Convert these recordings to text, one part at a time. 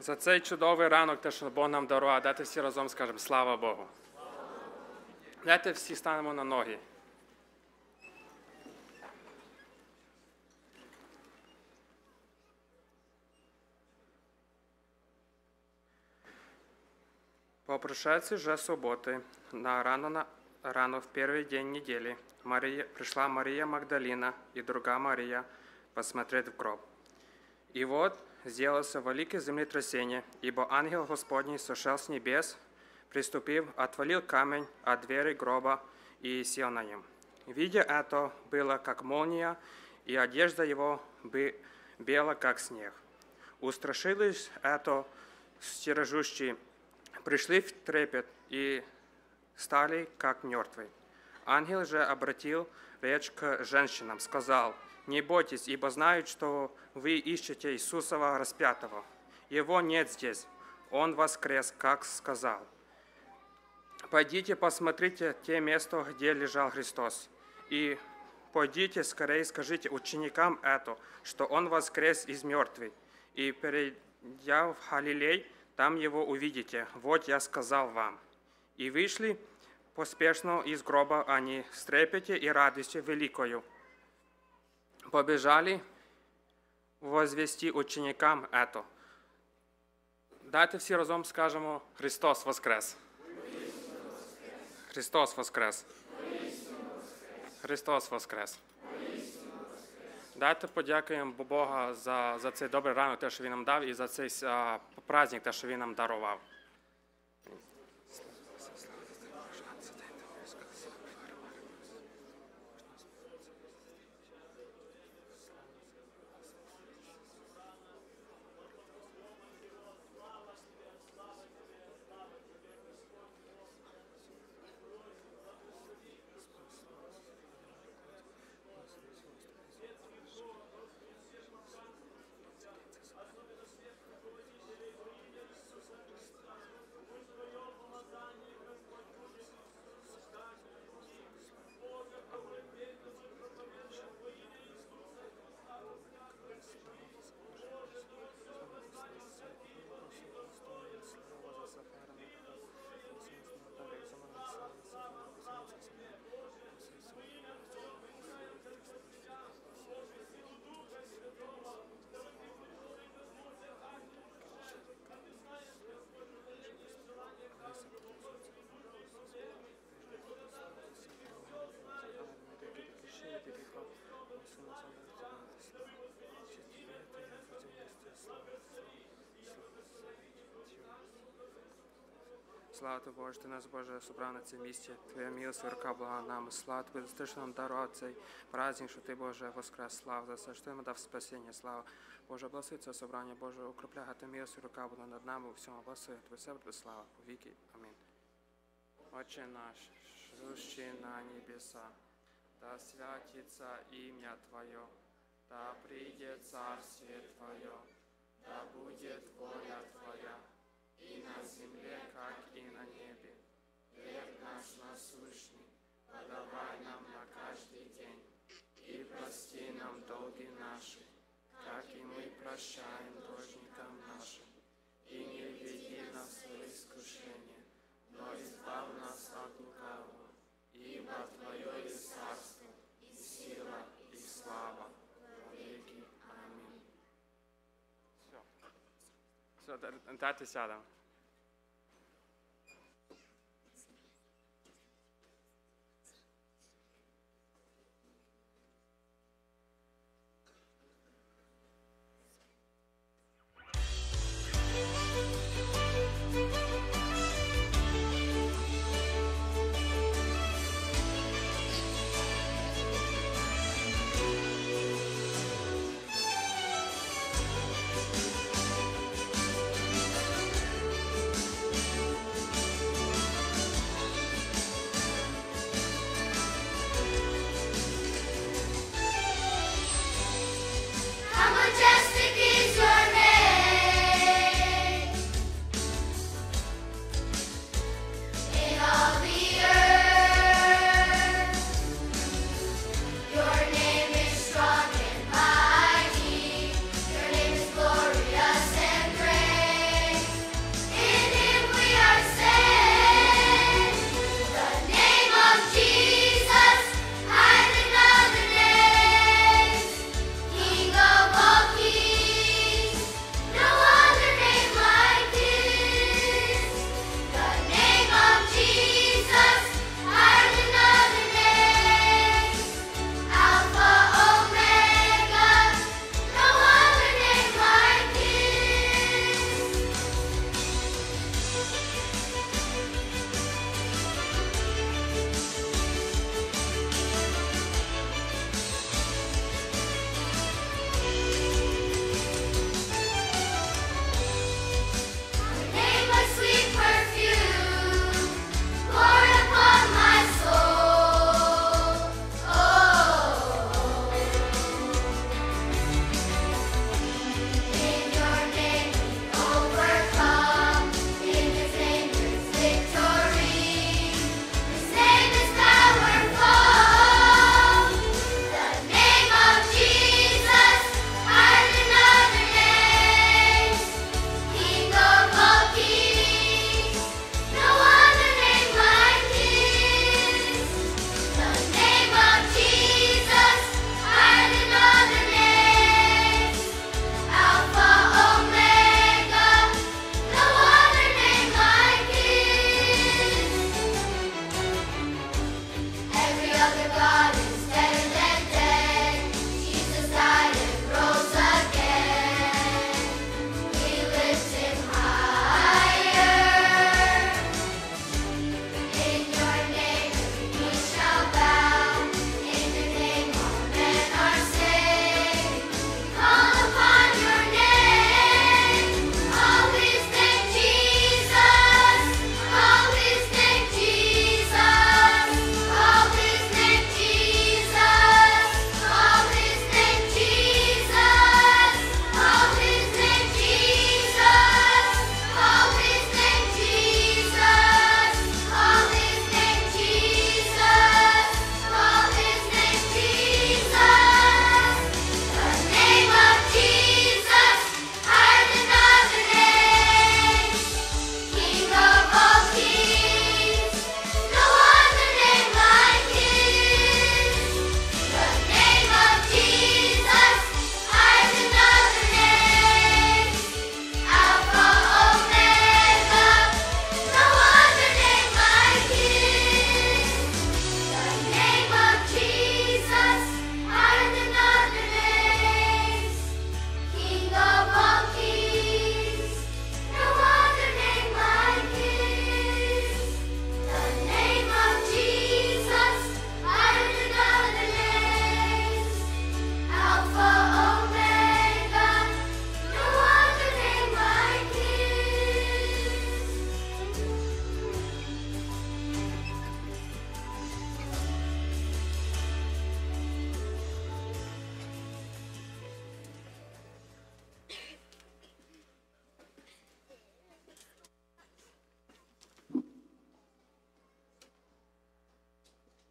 За цей чудовий ранок, те, що Бог нам дарував, дайте всі разом скажемо слава Богу. Дайте всі станемо на ноги. По прошедшей же субботы, рано в первый день недели, пришла Мария Магдалина и другая Мария посмотреть в гроб. И вот сделалось великое землетрясение, ибо ангел Господний сошел с небес, приступив, отвалил камень от двери гроба и сел на нем. Видя это, было как молния, и одежда его бела, как снег. Устрашились это стережущие, пришли в трепет и стали, как мертвые. Ангел же обратил речь к женщинам, сказал: «Не бойтесь, ибо знают, что вы ищете Иисуса распятого. Его нет здесь, Он воскрес, как сказал. Пойдите, посмотрите те места, где лежал Христос, и пойдите скорее, скажите ученикам это, что Он воскрес из мертвых, и перейдя в Галилей, там Его увидите. Вот я сказал вам». И вышли поспешно из гроба они с трепете и радостью великою. Побежали возвести ученикам это. Дайте всі разом скажемо: Христос воскрес! Христос воскрес! Христос воскрес! Дайте подякуємо Бога за цей добрий ранок, те, що Він нам дав, і за цей праздник, те, що Він нам дарував. Слава Тобі, Боже, Ти нас, Боже, собрав на це місце. Твоя милость, рука блага нам. Слава Тобі за те, що нам дарував цей праздник, що Ти, Боже, воскрес. Слава за це, що Ти нам дав спасіння. Слава. Боже, благослови це собрання, Боже, укрепляй, Ти милость, рука була над нами у всьому. Благослови Тобі себе, Тобі слава. У віки. Амінь. Отче наш, сущий на небеса, да святится имя Твое, да придет Царствие Твое, да будет воля Твоя, и на земле, как и на небе. Хлеб наш насущный подавай нам на каждый день, и прости нам долги наши, как и мы прощаем должникам нашим. И не введи нас в искушение, но избавь нас от лукавого, ибо Твое и царство, и сила, и слава во веки. Аминь. Все, дайте сядемо.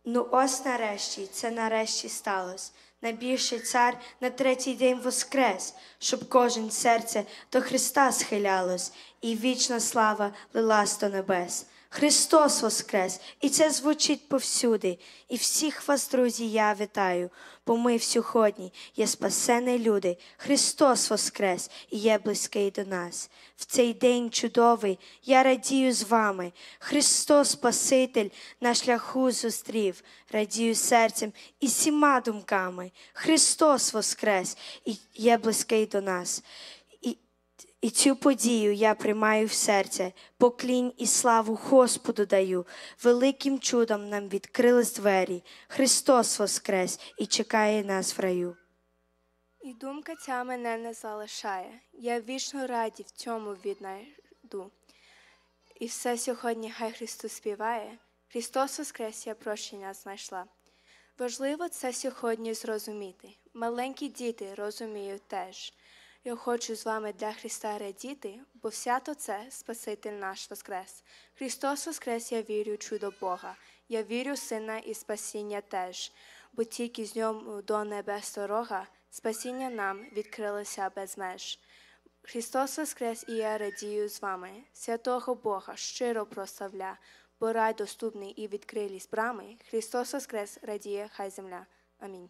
Ну ось нарешті, це нарешті сталося. Найбільший цар на третій день воскрес, щоб кожен серце до Христа схилялось, і вічна слава лилась до небес. Христос воскрес, і це звучить повсюди. І всіх вас, друзі, я вітаю, бо ми сьогодні є спасені люди. Христос воскрес і є близький до нас. В цей день чудовий я радію з вами. Христос Спаситель на шляху зустрів. Радію серцем і всіма думками. Христос воскрес і є близький до нас. І цю подію я приймаю в серце, поклінь і славу Господу даю. Великим чудом нам відкрились двері. Христос воскрес і чекає нас в раю. І думка ця мене не залишає. Я вічно раді в цьому віднайду. І все сьогодні хай Христос співає. Христос воскрес, я прощення знайшла. Важливо це сьогодні зрозуміти. Маленькі діти розуміють теж. Я хочу з вами для Христа радіти, бо свято це Спаситель наш воскрес. Христос воскрес, я вірю в чудо Бога. Я вірю в Сина і спасіння теж, бо тільки з ньому до небес дорога, спасіння нам відкрилося без меж. Христос воскрес, і я радію з вами. Святого Бога щиро прославля, бо рай доступний і відкрились брами. Христос воскрес, радіє хай земля. Амінь.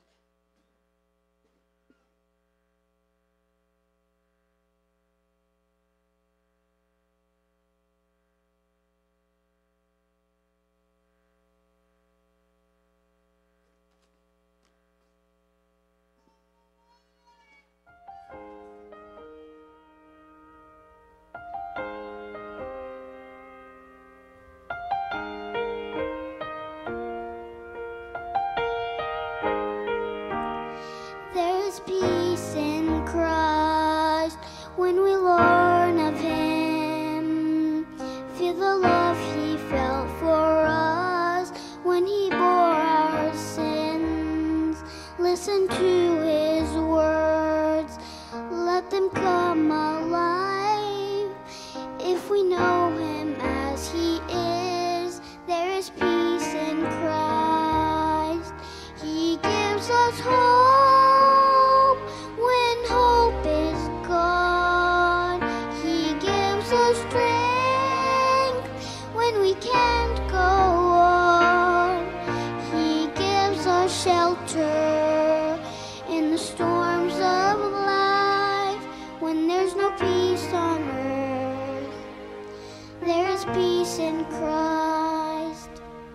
There's peace in Christ when we learn of Him. Feel the love He felt for us when He bore our sins. Listen to His words, let them come alive. If we know Him as He is, there is peace in Christ. He gives us hope when hope is gone. He gives us strength when we can't go on. He gives us shelter in the storms of life. When there's no peace on earth, there is peace in Christ.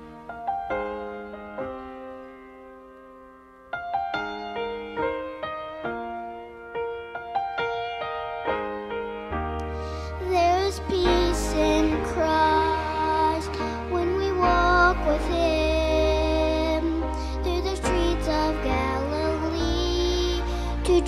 There is peace in Christ when we walk with Him through the streets of Galilee to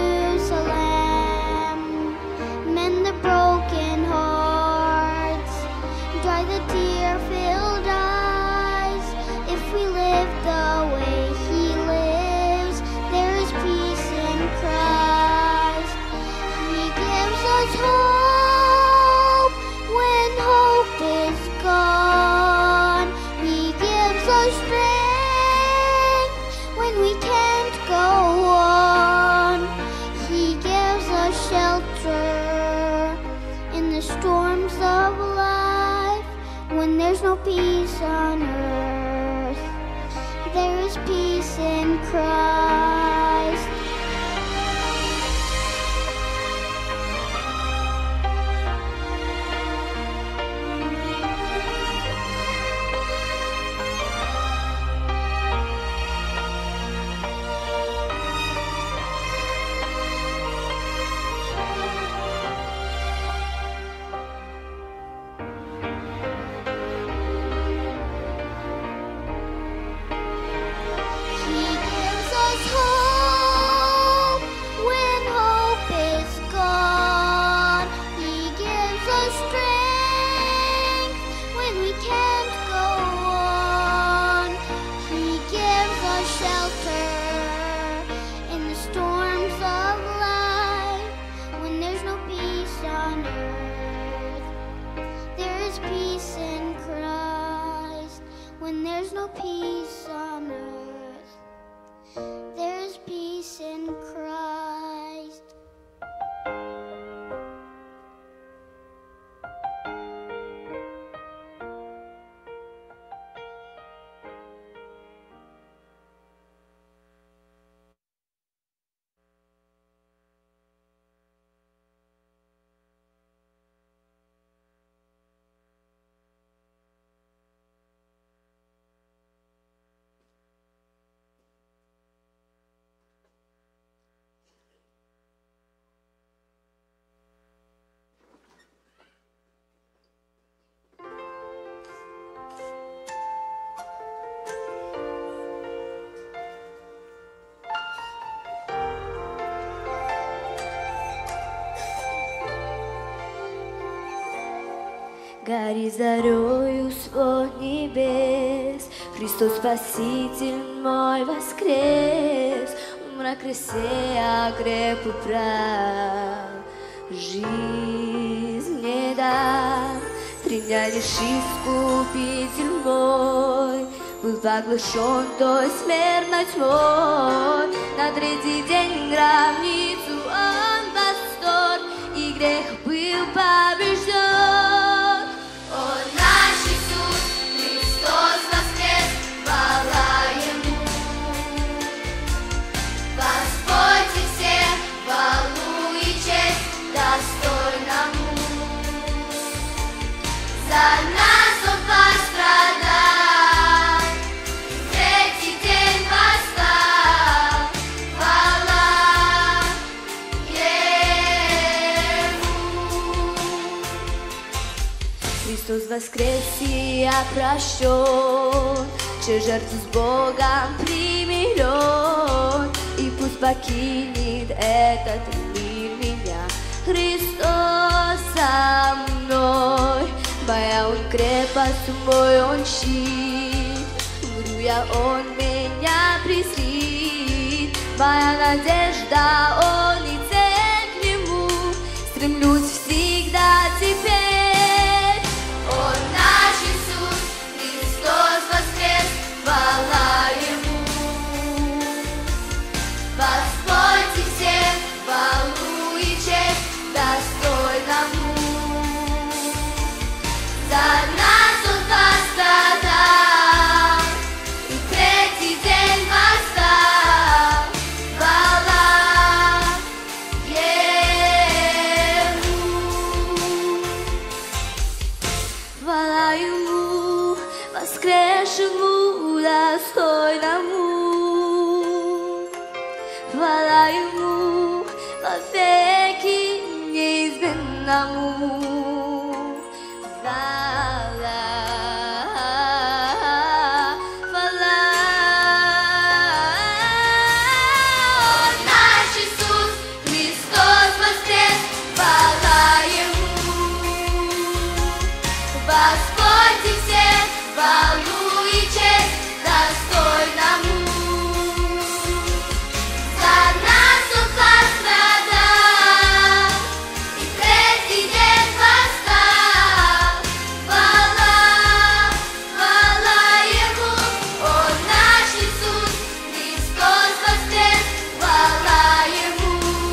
Jerusalem. Mend the broken hearts, dry the tear-filled eyes. If we live the way He lives, there is peace in Christ. He gives us hope when hope is gone. He gives us strength when we can't go on. He gives Гори зарею свод небес, Христос Спаситель мой воскрес, в мрак кресе окреп и прав, жизнь мне дал. 3 дня лишь искупитель мой был поглощен той смертной тьмой. На 3-й день гробницу он восторг, и грех был побежден. О, наш Иисус, Христос воскрес, хвала Ему. Господь и всех хвалу и честь достойному. За нас Он пострадал, и в 3-й день восстал. Хвала Ему. Христос воскрес и опрощен, через жертву с Богом примирен, и пусть покинет этот мир меня Христос со мной. Моя Он крепость, мой Он щит, говорю я, Он меня презрит. Моя надежда, Он и цель к Нему, стремлюсь всегда теперь. О, наш Иисус, Христос воскрес, хвала Ему. Господь и всех хвалу и честь достойному. За нас Он пострадал, и в 3-й день восстал. Хвала Ему. Хвала Ему, воскресшему достойному. Хвала Ему, вовеки неизменному. Господь и всех хвалу и честь достойному. За нас Он пострадал, и в 3-й день восстал. Хвала Ему. О, наш Иисус, Христос воскрес, хвала Ему.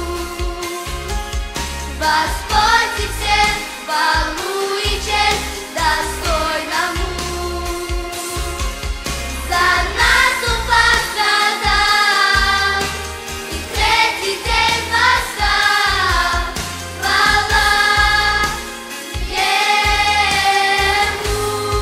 Господь и всех хвалу и честь достойному. За нас Он пострадал, и в 3-й день восстал. Хвала Ему.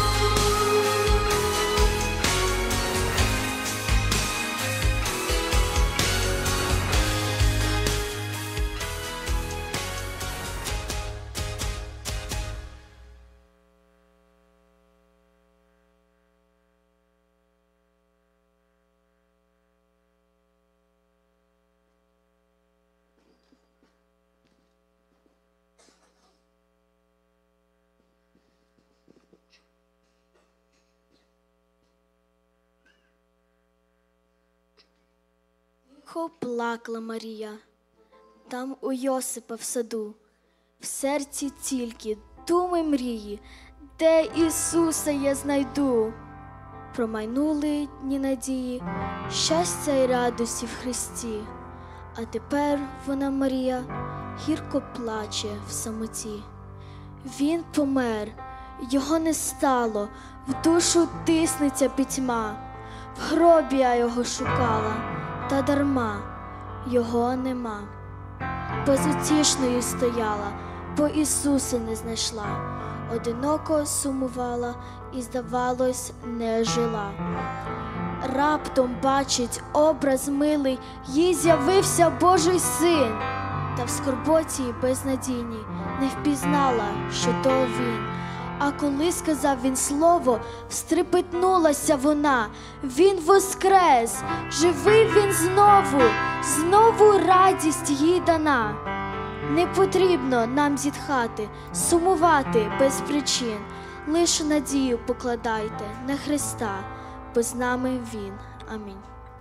Тихо плакала Марія, там у Йосипа в саду, в серці тільки думи мрії, де Ісуса я знайду. Промайнули дні надії, щастя й радості в Христі, а тепер вона, Марія, гірко плаче в самоті. Він помер, його не стало, в душу тиснеться пітьма. В гробі я його шукала, та дарма, його нема. Безутішною стояла, бо Ісуса не знайшла. Одиноко сумувала і, здавалось, не жила. Раптом бачить образ милий, їй з'явився Божий Син. Та в скорботі безнадійній не впізнала, що то він. А коли сказав він слово, встрепетнулася вона. Він воскрес, живий він знову, знову радість їй дана. Не потрібно нам зітхати, сумувати без причин. Лише надію покладайте на Христа, бо з нами Він. Амінь.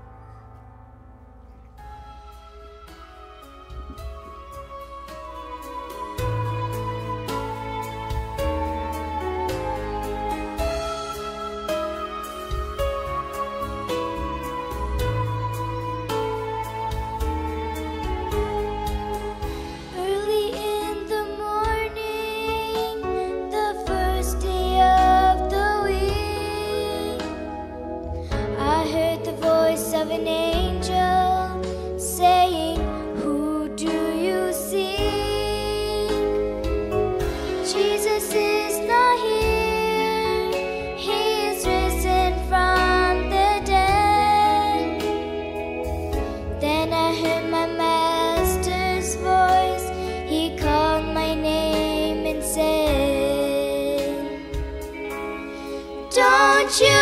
Early in the morning, the first day of the week, I heard the voice of an angel saying, "Who do you seek?" Jesus is not here, He is risen from the dead. Then I heard my master's voice, he called my name and said, "Don't you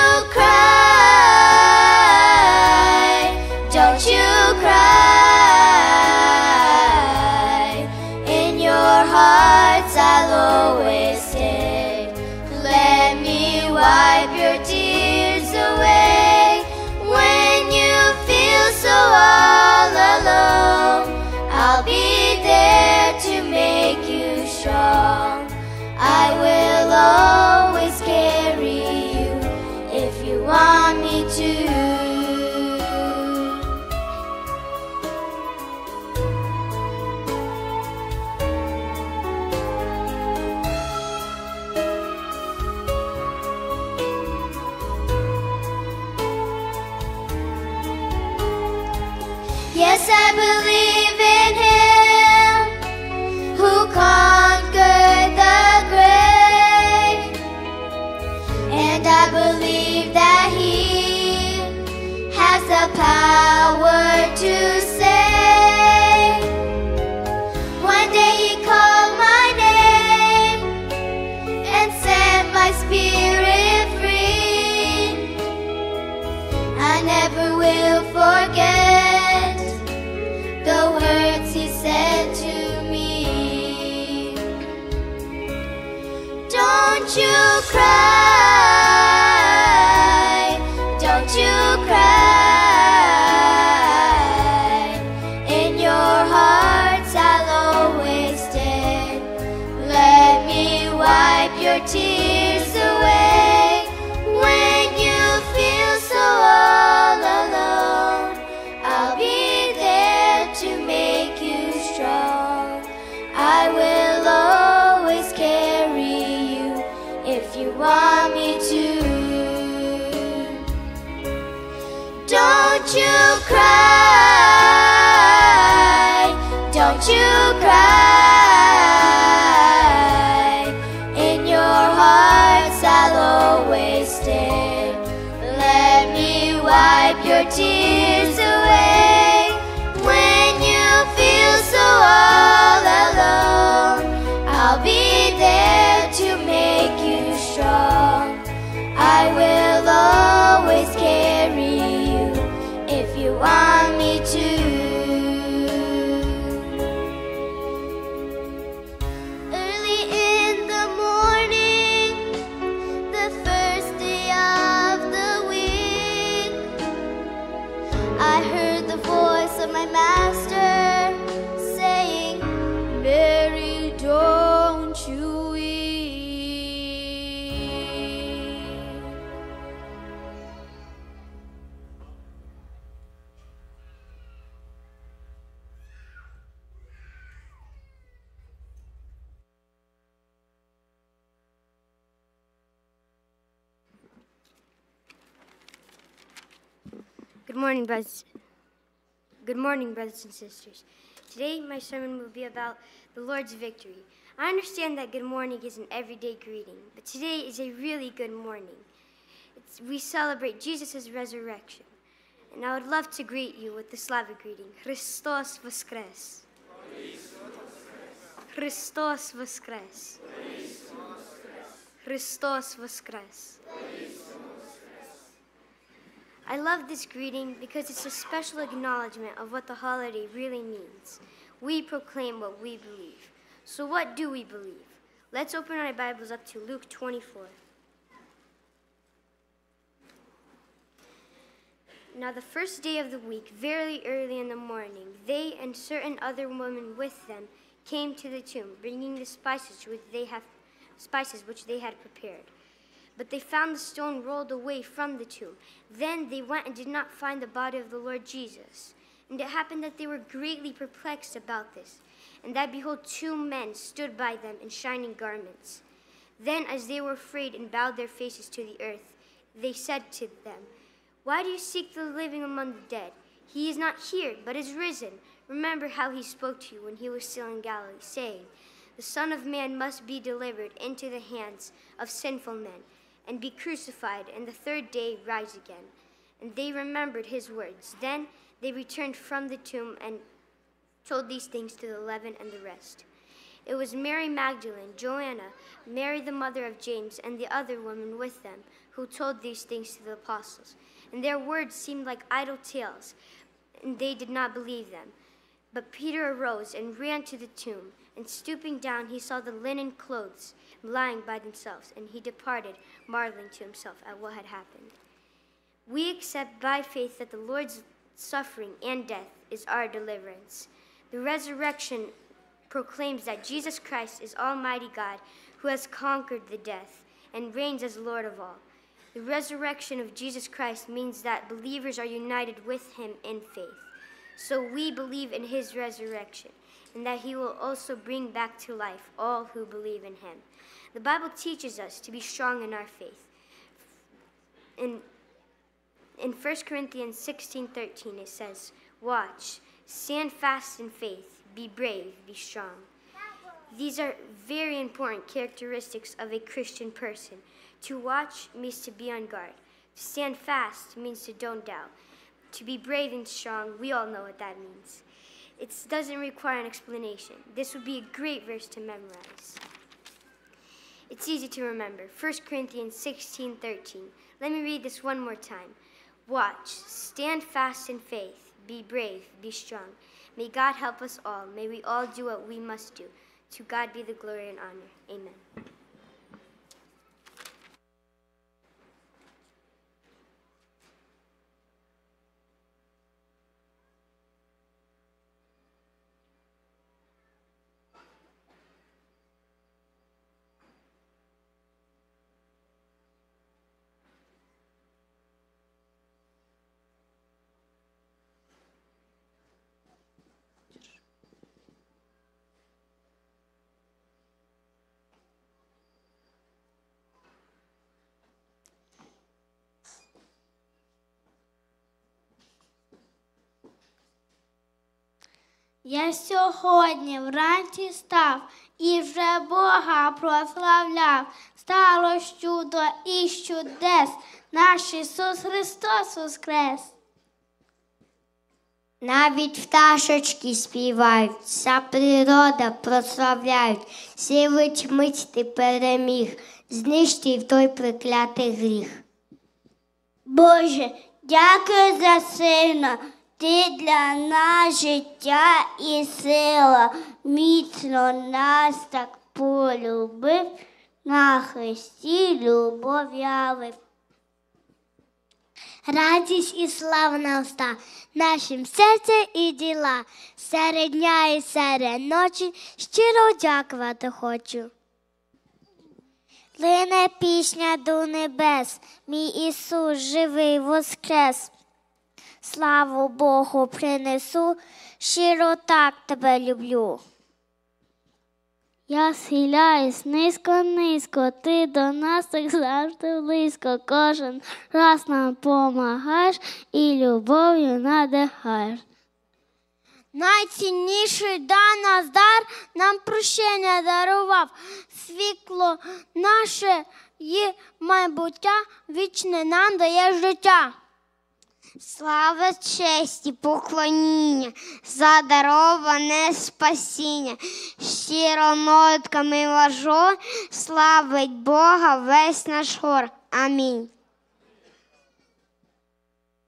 cry, don't you cry, in your hearts I'll always stay. Let me wipe your tears away when you feel so all alone. I'll be there to make you strong. I will always carry you if you want me to." Yes, I believe in Him who conquered the grave, and I believe that He has the power to save. One day He called my name and set my spirit free. I never will forget the words He said to me. Don't you cry, don't you cry, in your hearts I'll always stay. Let me wipe your tears away when you feel so all alone. I'll be there to make you strong. I will always carry you if you want me to. Don't you cry, don't you cry, in your hearts I'll always stay. Let me wipe your tears away when you feel so all alone. I'll be there to make you strong. I will always carry you if you want me to. Early in the morning, the first day of the week, I heard the voice of my master saying, "Mary, don't you weep." Good morning, brothers and sisters. Today, my sermon will be about the Lord's victory. I understand that good morning is an everyday greeting, but today is a really good morning. We celebrate Jesus' resurrection, and I would love to greet you with the Slavic greeting, Christos Voskres. Christos Voskres. Christos Voskres. I love this greeting because it's a special acknowledgement of what the holiday really means. We proclaim what we believe. So what do we believe? Let's open our Bibles up to Luke 24. Now the first day of the week, very early in the morning, they and certain other women with them came to the tomb, bringing the spices which they had prepared. But they found the stone rolled away from the tomb. Then they went and did not find the body of the Lord Jesus. And it happened that they were greatly perplexed about this, and that, behold, 2 men stood by them in shining garments. Then, as they were afraid and bowed their faces to the earth, they said to them, "Why do you seek the living among the dead? He is not here, but is risen. Remember how he spoke to you when he was still in Galilee, saying, 'The Son of Man must be delivered into the hands of sinful men, and be crucified, and the 3rd day rise again.'" And they remembered his words. Then they returned from the tomb and told these things to the 11 and the rest. It was Mary Magdalene, Joanna, Mary the mother of James, and the other women with them, who told these things to the apostles. And their words seemed like idle tales, and they did not believe them. But Peter arose and ran to the tomb, and stooping down, he saw the linen clothes lying by themselves, and he departed, marveling to himself at what had happened. We accept by faith that the Lord's suffering and death is our deliverance. The resurrection proclaims that Jesus Christ is Almighty God, who has conquered the death and reigns as Lord of all. The resurrection of Jesus Christ means that believers are united with him in faith. So we believe in his resurrection, and that he will also bring back to life all who believe in him. The Bible teaches us to be strong in our faith. In 1 Corinthians 16:13, it says, "Watch, stand fast in faith, be brave, be strong." These are very important characteristics of a Christian person. To watch means to be on guard. To stand fast means to don't doubt. To be brave and strong, we all know what that means. It doesn't require an explanation. This would be a great verse to memorize. It's easy to remember. 1 Corinthians 16:13. Let me read this one more time. "Watch, stand fast in faith, be brave, be strong. May God help us all. May we all do what we must do. To God be the glory and honor. Amen." Я сьогодні вранці став і вже Бога прославляв. Сталось чудо і чудес, наш Ісус Христос воскрес. Навіть пташечки співають, вся природа прославляють. Сілить мить ти переміг, знищив той проклятий гріх. Боже, дякую за сина. Ти для нас життя і сила, міцно нас так полюбив, на Христі любов явив. Радість і слава на уста, нашим серце і діла, серед дня і серед ночі щиро дякувати хочу. Лине пісня до небес, мій Ісус живий воскрес. Славу Богу принесу, щиро так тебе люблю. Я схиляюсь низько-низько, ти до нас так завжди близько. Кожен раз нам помагаєш і любов'ю надихаєш. Найцінніший дай нас дар, нам прощення дарував. Світло наше і майбуття, вічне нам дає життя. Слава, честь і поклоніння, за дароване спасіння. Щиро нотками важор, славить Бога весь наш хор. Амінь.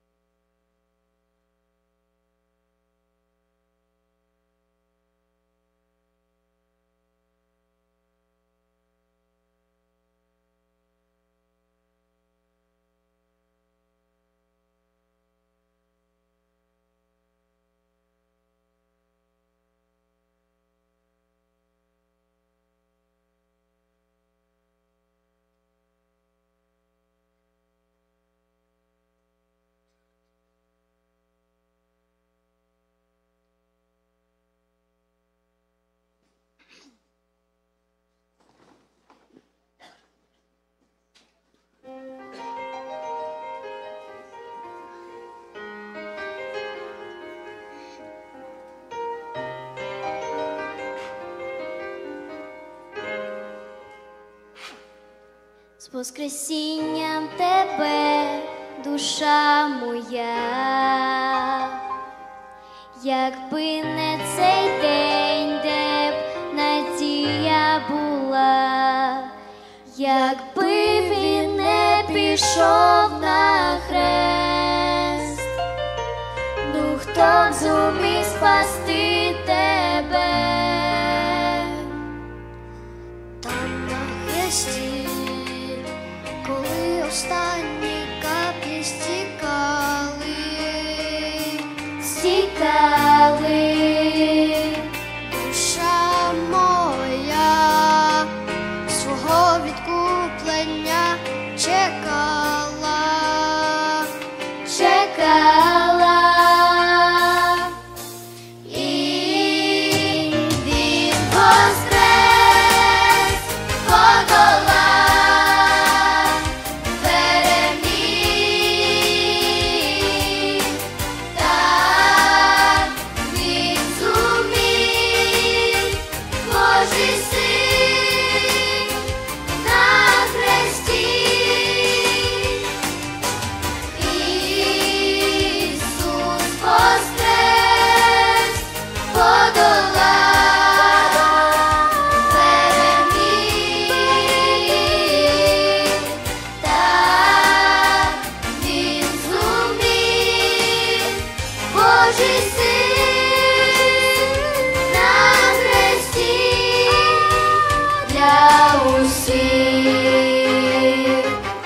З воскресінням тебе, душа моя, якби не цей день, де б надія була, якби він не пішов на хрест, ну хто б зумів спасти тебе? Там на хресті, коли останні каплі стікали, душа моя свого відкуплення чекала, і він воскрес, подолав, переміг, так він зумів, Божий син на хресті. Ісус воскрес, подолав, переміг, так він зумів, Божий син на хресті для усіх.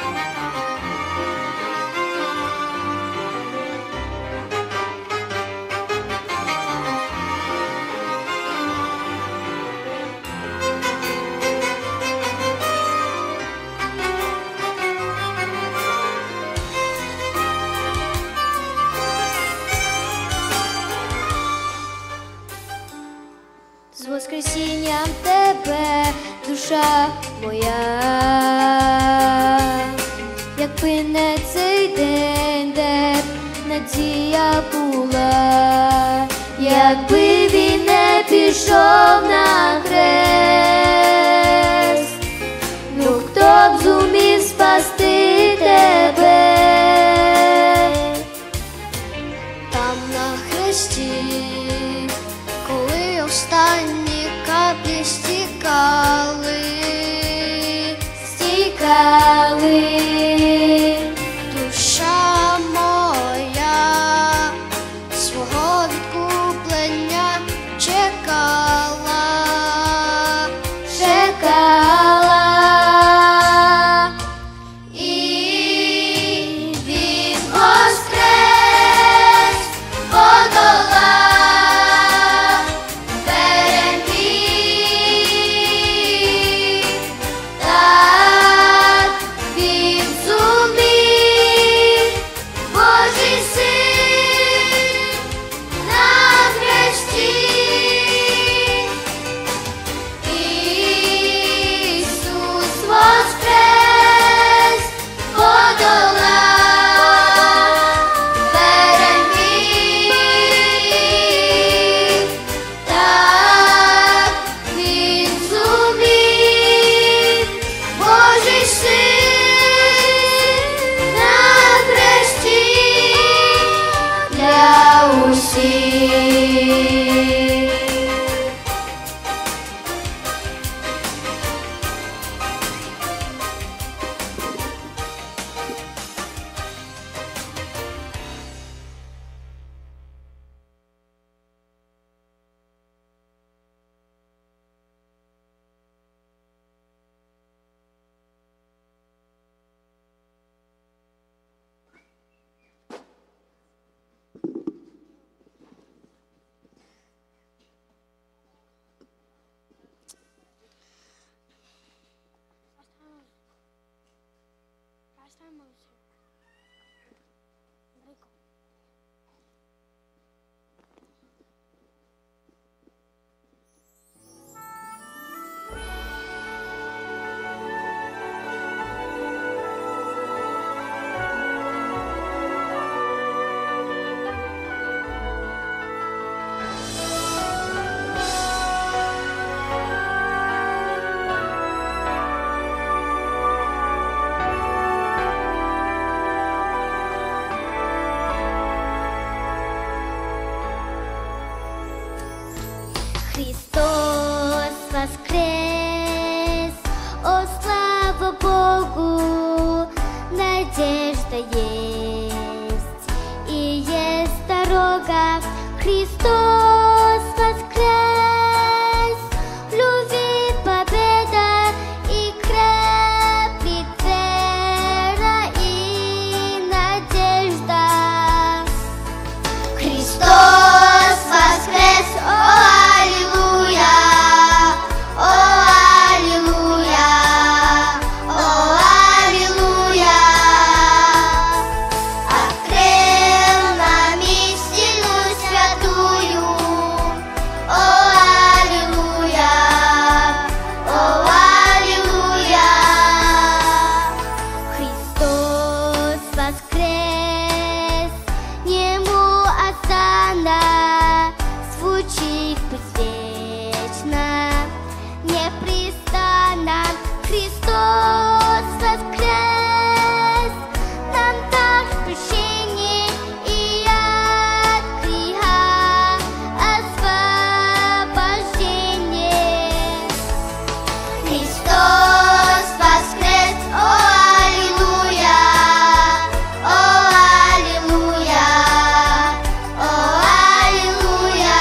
З воскресінням тебе, душа моя, якби не цей день, де б надія була, якби він не пішов на хрест, ну хто б зумів спасти тебе? Там на хресті, коли останні каплі стікали, душа моя свого відкуплення чекала, і він воскрес, подолав, переміг, так він зумів, Божий син на хресті. Ісус воскрес, подолав, переміг, так він зумів, Божий син на хресті для усіх. Христос воскрес, о, слава Богу, надежда есть, и есть дорога. Христос воскрес, в любви победа, и крепнет вера и надежда. Христос воскрес, о, аллилуйя, о, аллилуйя, о, аллилуйя. Открыл нам истину святую, о, аллилуйя, о, аллилуйя. Христос воскрес, Нему осанна звучит вечно, непрестанно. Христос воскрес, нам даст прощение и от греха освобождение. Христос воскрес, о, аллилуйя, о, аллилуйя, о, аллилуйя.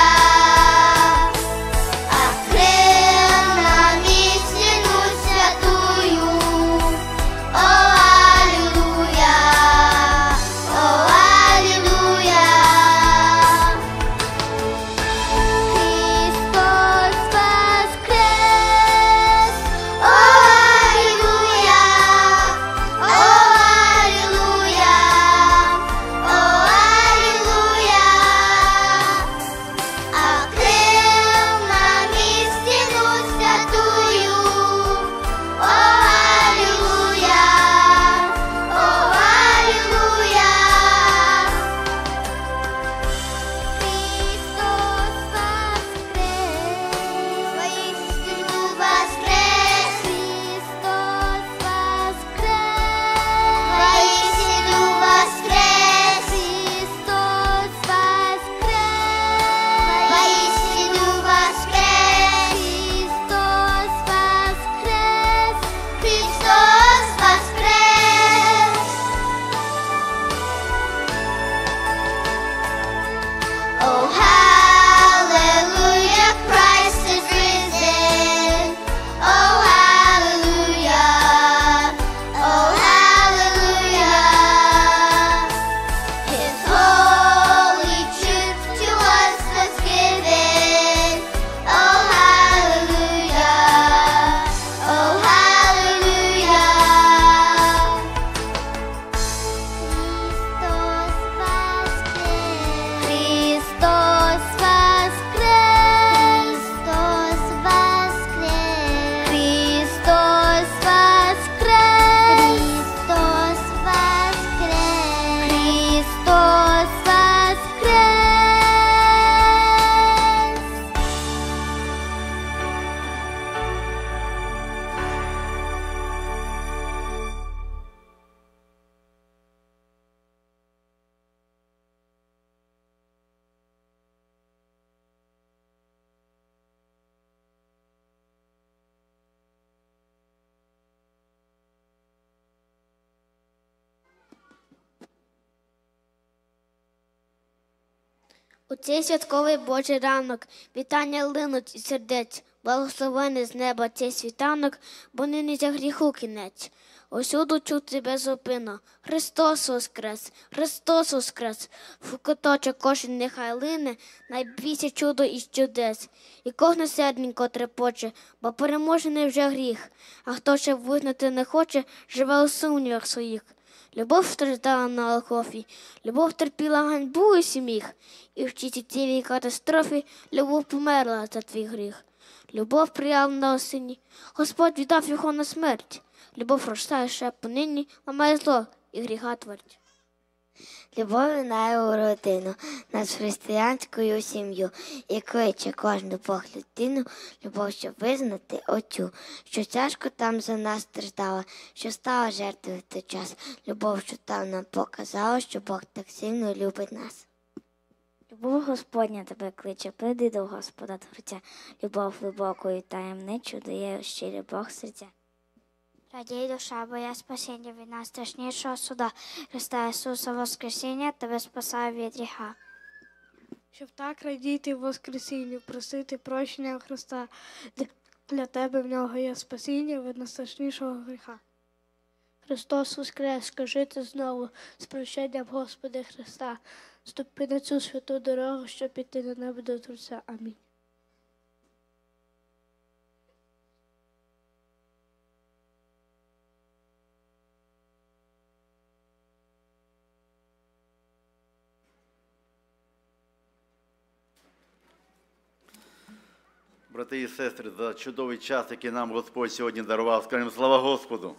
Открыл нам истину святую, о, аллилуйя, о, аллилуйя. Христос воскрес, о, аллилуйя, о, аллилуйя, о, аллилуйя. Открыл нам истину святую, о, аллилуйя, о, аллилуйя. Христос воскрес, воистину воскрес. Христос воскрес, воистину воскрес. Христос воскрес, воистину воскрес. Христос воскрес, Христос воскрес. Oh, hallelujah, Christ is risen. Oh, hallelujah, oh, hallelujah. His holy truth to us was given. Oh, hallelujah, oh, hallelujah. Христос воскрес, Христос воскрес, Христос воскрес, Христос воскрес, Христос воскрес. У цей святковий Божий ранок вітання линуть із сердець, благословений з неба цей світанок, бо нині за гріху кінець. Усюду чути безупинно: Христос воскрес, Христос воскрес. В куточок кожен нехай лине найбільше чудо із чудес. І кожне серденько трепоче, бо переможений вже гріх. А хто ще визнати не хоче, живе у сумнівах своїх. Любов страждала на Голгофі, любов терпіла ганьбу і сміх. І в цій катастрофі любов померла за твій гріх. Любов проявлена у сині, Господь віддав його на смерть. Любов ростає ще понині, ламає зло і гріха творить. Любов минає у родину, нас християнською сім'ю, і кличе кожну поглядину, любов, щоб визнати отцю, що тяжко там за нас страждала, що стала жертвою в той час. Любов, що там нам показала, що Бог так сильно любить нас. Любов Господня тебе кличе, прийди до Господа Творця. Любов глибоку і таємничу дає щирий Бог серця. Радій душа, бо я спасіння від найстрашнішого суда. Христа Ісуса Воскресіння тебе спасає від гріха. Щоб так радіти Воскресінню, просити прощення Христа. Для тебе в нього є спасіння від найстрашнішого гріха. Христос Воскрес, скажи ти знову, з прощенням Господи Христа. Ступи на цю святу дорогу, щоб піти на небо до Творця. Амінь. Брати і сестри, за чудовий час, який нам Господь сьогодні дарував, скажімо, слава Господу.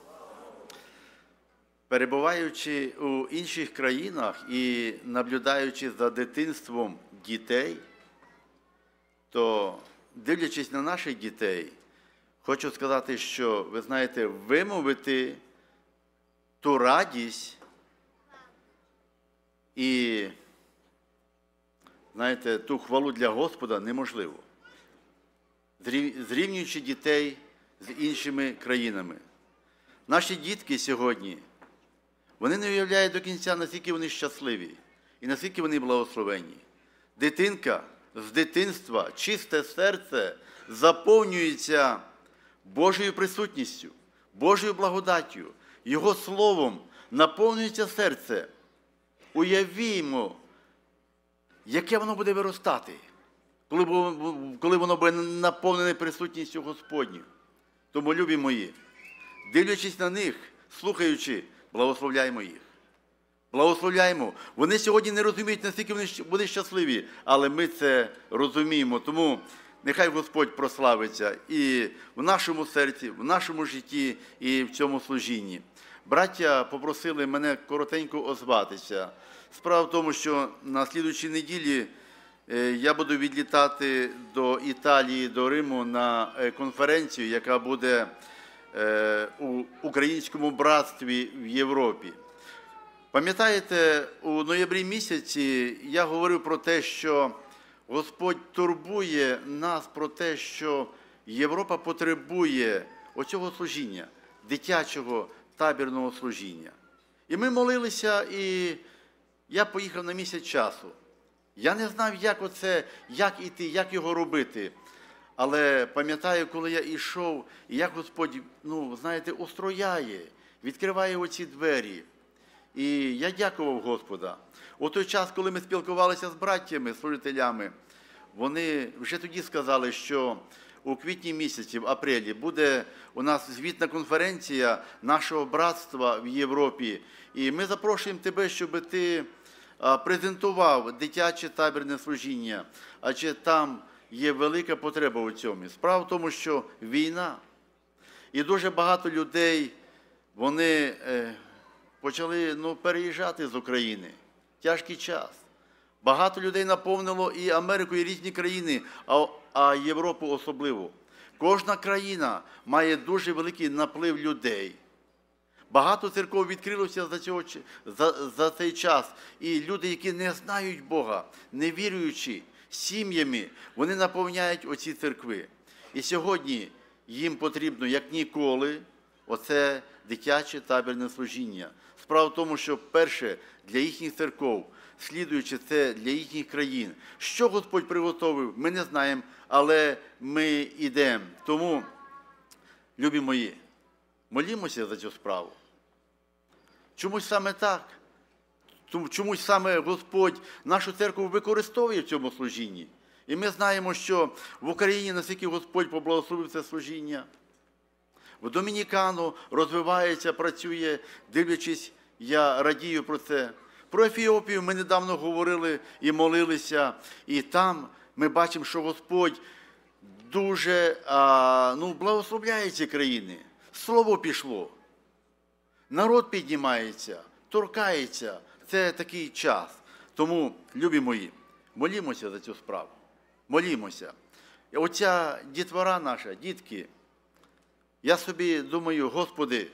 Перебуваючи у інших країнах і наблюдаючи за дитинством дітей, то, дивлячись на наших дітей, хочу сказати, що, ви знаєте, вимовити ту радість і, знаєте, ту хвалу для Господа неможливо, зрівнюючи дітей з іншими країнами. Наші дітки сьогодні, вони не уявляють до кінця, наскільки вони щасливі і наскільки вони благословенні. Дитинка з дитинства, чисте серце заповнюється Божою присутністю, Божою благодаттю, Його Словом наповнюється серце. Уявімо, яке воно буде виростати, коли воно буде наповнене присутністю Господню. Тому, любі мої, дивлячись на них, слухаючи, благословляємо їх. Благословляємо. Вони сьогодні не розуміють, наскільки вони щасливі, але ми це розуміємо. Тому нехай Господь прославиться і в нашому серці, в нашому житті, і в цьому служінні. Браття попросили мене коротенько озватися. Справа в тому, що на слідуючій неділі я буду відлітати до Італії, до Риму на конференцію, яка буде у Українському братстві в Європі. Пам'ятаєте, у ноябрі місяці я говорив про те, що Господь турбує нас про те, що Європа потребує оцього служіння, дитячого табірного служіння. І ми молилися, і я поїхав на місяць часу. Я не знав, як іти, як його робити. Але пам'ятаю, коли я йшов, і як Господь, знаєте, устрояє, відкриває оці двері. І я дякував Господа. У той час, коли ми спілкувалися з браттями, служителями, вони вже тоді сказали, що у квітні місяці, в апрелі, буде у нас звітна конференція нашого братства в Європі. І ми запрошуємо тебе, щоб ти презентував дитяче табірне служіння, адже там є велика потреба у цьому. Справа в тому, що війна, і дуже багато людей, вони почали переїжджати з України. Тяжкий час. Багато людей наповнило і Америку, і різні країни, а Європу особливо. Кожна країна має дуже великий наплив людей. Багато церков відкрилося за цей час. І люди, які не знають Бога, не віруючи, сім'ями, вони наповняють оці церкви. І сьогодні їм потрібно, як ніколи, оце дитяче табірне служіння. Справа в тому, що перше для їхніх церков, слідуючи це для їхніх країн. Що Господь приготовив, ми не знаємо, але ми йдемо. Тому, любі мої, молімося за цю справу. Чомусь саме так. Чомусь саме Господь нашу церкву використовує в цьому служінні. І ми знаємо, що в Україні, наскільки Господь поблагословив це служіння, в Домінікану розвивається, працює, дивлячись, я радію про це. Про Ефіопію ми недавно говорили і молилися, і там ми бачимо, що Господь дуже благословляє ці країни. Слово пішло, народ піднімається, торкається. Це такий час. Тому, любі мої, молімося за цю справу. Молімося. І оця дітвора наша, дітки, я собі думаю, Господи,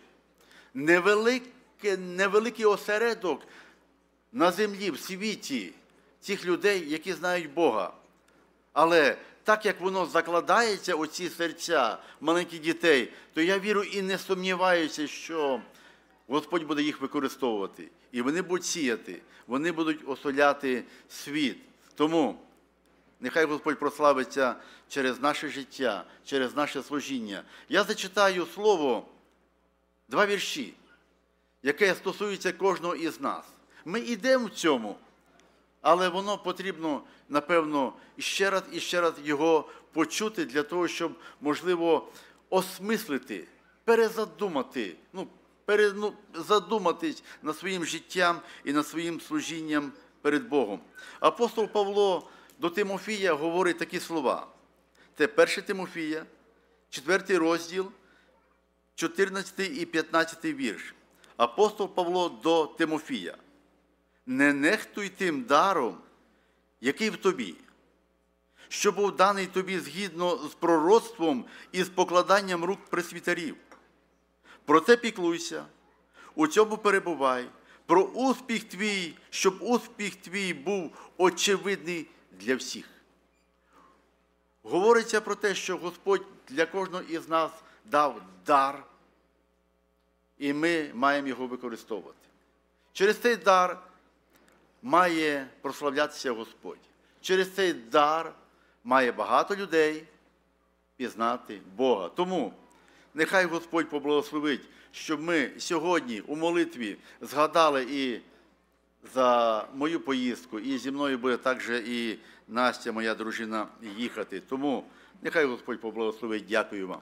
невеликий осередок на землі, в світі, цих людей, які знають Бога. Але так, як воно закладається у ці серця маленьких дітей, то я вірю і не сумніваюся, що Господь буде їх використовувати. І вони будуть сіяти, вони будуть осоляти світ. Тому нехай Господь прославиться через наше життя, через наше служіння. Я зачитаю слово, 2 вірші, яке стосується кожного із нас. Ми йдемо в цьому, але воно потрібно, напевно, і ще раз його почути для того, щоб, можливо, осмислити, перезадумати, задуматись над своїм життям і над своїм служінням перед Богом. Апостол Павло до Тимофія говорить такі слова. Це 1 Тимофія, 4 розділ, 14 і 15 вірш. Апостол Павло до Тимофія. Не нехтуй тим даром, який в тобі, що був даний тобі згідно з пророцтвом і з покладанням рук пресвітерів. Про це піклуйся, у цьому перебувай, про успіх твій, щоб успіх твій був очевидний для всіх. Говориться про те, що Господь для кожного із нас дав дар, і ми маємо його використовувати. Через цей дар має прославлятися Господь. Через цей дар має багато людей пізнати Бога. Тому нехай Господь поблагословить, щоб ми сьогодні у молитві згадали і за мою поїздку, і зі мною буде також і Настя, моя дружина, їхати. Тому нехай Господь поблагословить. Дякую вам.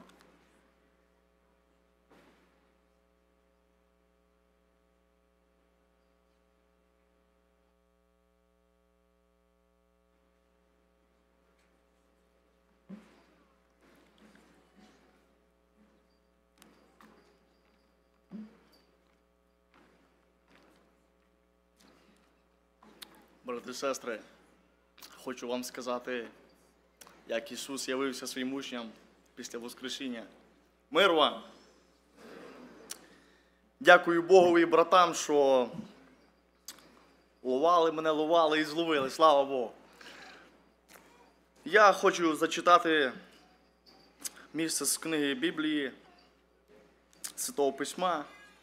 Брати і сестри, хочу вам сказати, як Ісус явився своїм учням після Воскресіння. Мир вам! Дякую Богові і братам, що ловали і зловили. Слава Богу! Я хочу зачитати місце з книги Біблії, Святого Письма.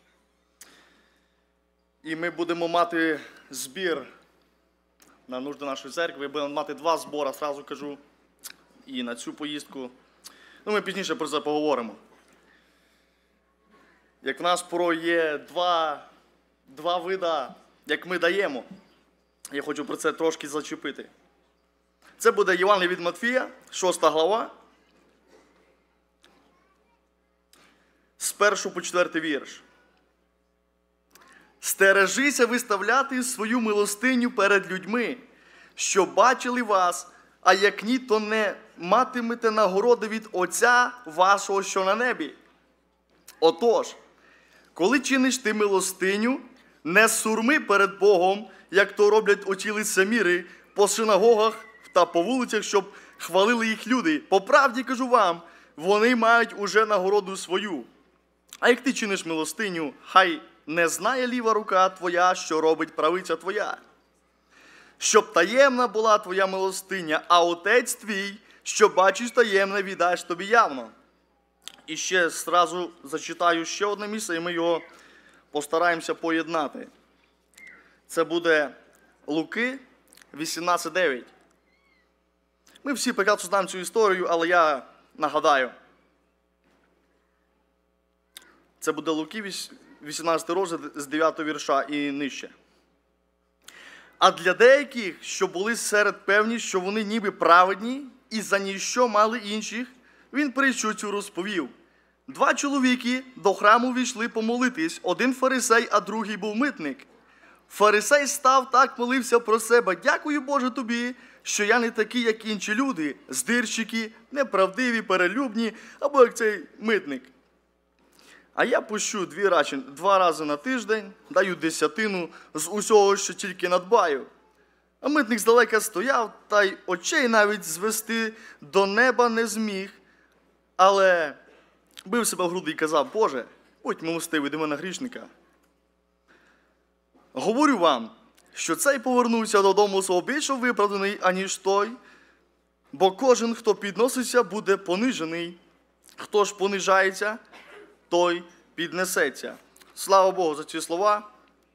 І ми будемо мати збір на нужди нашої церкви. Будемо мати 2 збори, одразу кажу, і на цю поїздку. Ми пізніше про це поговоримо. Як в нас порой є два види, як ми даємо, я хочу про це трошки зачепити. Це буде Євангеліє від Матфія, 6 глава, з 1 по 4 вірш. «Стережися виставляти свою милостиню перед людьми, що бачили вас, а як ні, то не матимете нагороди від Отця вашого, що на небі. Отож, коли чиниш ти милостиню, не сурми перед Богом, як то роблять оті лицеміри по синагогах та по вулицях, щоб хвалили їх люди. По правді кажу вам, вони мають уже нагороду свою. А як ти чиниш милостиню, хай не знає ліва рука твоя, що робить правиця твоя. Щоб таємна була твоя милостиня, а Отець твій, що бачиш таємне, віддасть тобі явно». І ще зразу зачитаю ще одне місце, і ми його постараємося поєднати. Це буде Луки 18:9. Ми всі прекрасно знаємо цю історію, але я нагадаю. Це буде Луки 18 розділ з 9 вірша і нижче. «А для деяких, що були серед певні, що вони ніби праведні, і за ніщо мали інших, він притчу цю розповів. 2 чоловіки до храму війшли помолитись, один фарисей, а другий був митник. Фарисей став так, молився про себе: «Дякую, Боже, тобі, що я не такий, як інші люди, здирщики, неправдиві, перелюбні, або як цей митник. А я пущу 2 рази на тиждень, даю 10 з усього, що тільки надбаю». А митник здалека стояв, та й очей навіть звести до неба не зміг, але бив себе в груди і казав: «Боже, будь милостивий до мене грішника». Говорю вам, що цей повернувся додому свого більше виправданий, аніж той, бо кожен, хто підноситься, буде понижений. Хто ж понижається, той піднесеться. Слава Богу за ці слова.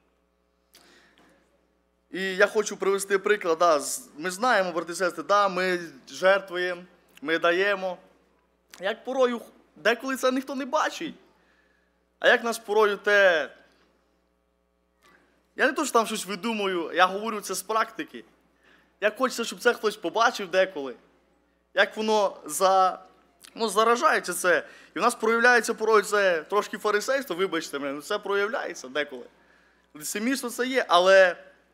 І я хочу привести приклад. Ми знаємо, брати і сестри, ми жертвуємо, ми даємо. Як порою, деколи це ніхто не бачить. А як нас порою те... Я не то, що там щось видумую, я говорю це з практики. Як хочеться, щоб це хтось побачив деколи. Як воно заражається це. І в нас проявляється порою це трошки фарисейство, вибачте мене, це проявляється деколи. Лицемірство це є, але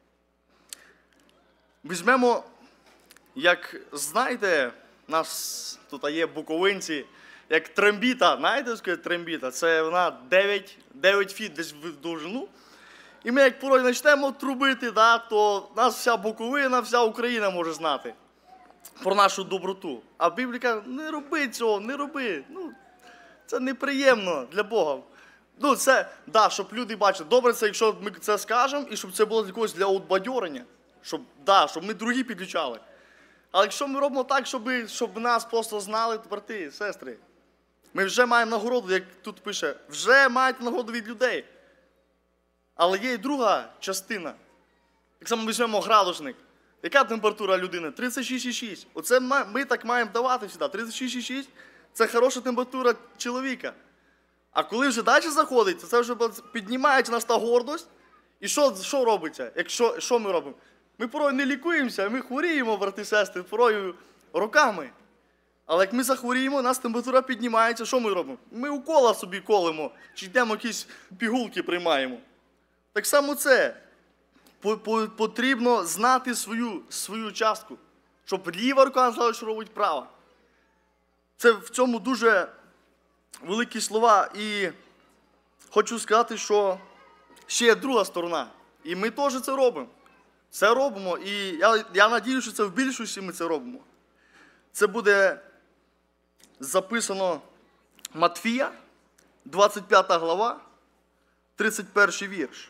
візьмемо, як знаєте, у нас тут є буковинці, як трембіта, знаєте, що трембіта? Це вона 9 фіт десь в довжину. І ми як порой почнемо трубити, то нас вся Буковина, вся Україна може знати про нашу доброту. А Біблія каже, не роби цього, не роби. Це неприємно для Бога. Це, щоб люди бачили. Добре, це якщо ми це скажемо, і щоб це було для обадьорення. Щоб ми другі підключали. Але якщо ми робимо так, щоб нас просто знали, брати, сестри, ми вже маємо нагороду, як тут пише, вже маєте нагороду від людей. Але є і друга частина. Так само візьмемо градусник. Яка температура людини? 36,6. Оце ми так маємо давати сюди. 36,6 – це хороша температура чоловіка. А коли вже далі заходить, це вже піднімається нас та гордость. І що робиться? Що ми робимо? Ми порою не лікуємося, ми хворіємо, брати і сестри, порою роками. Але як ми захворіємо, у нас температура піднімається, що ми робимо? Ми укола собі колимо, чи йдемо якісь пігулки приймаємо. Так само це. Потрібно знати свою частку, щоб ліва рука не знала, що робить права. Це в цьому дуже великі слова. І хочу сказати, що ще є друга сторона. І ми теж це робимо. Це робимо. І я надію, що це в більшості ми це робимо. Це буде записано Матфія, 25 глава, 31 вірш.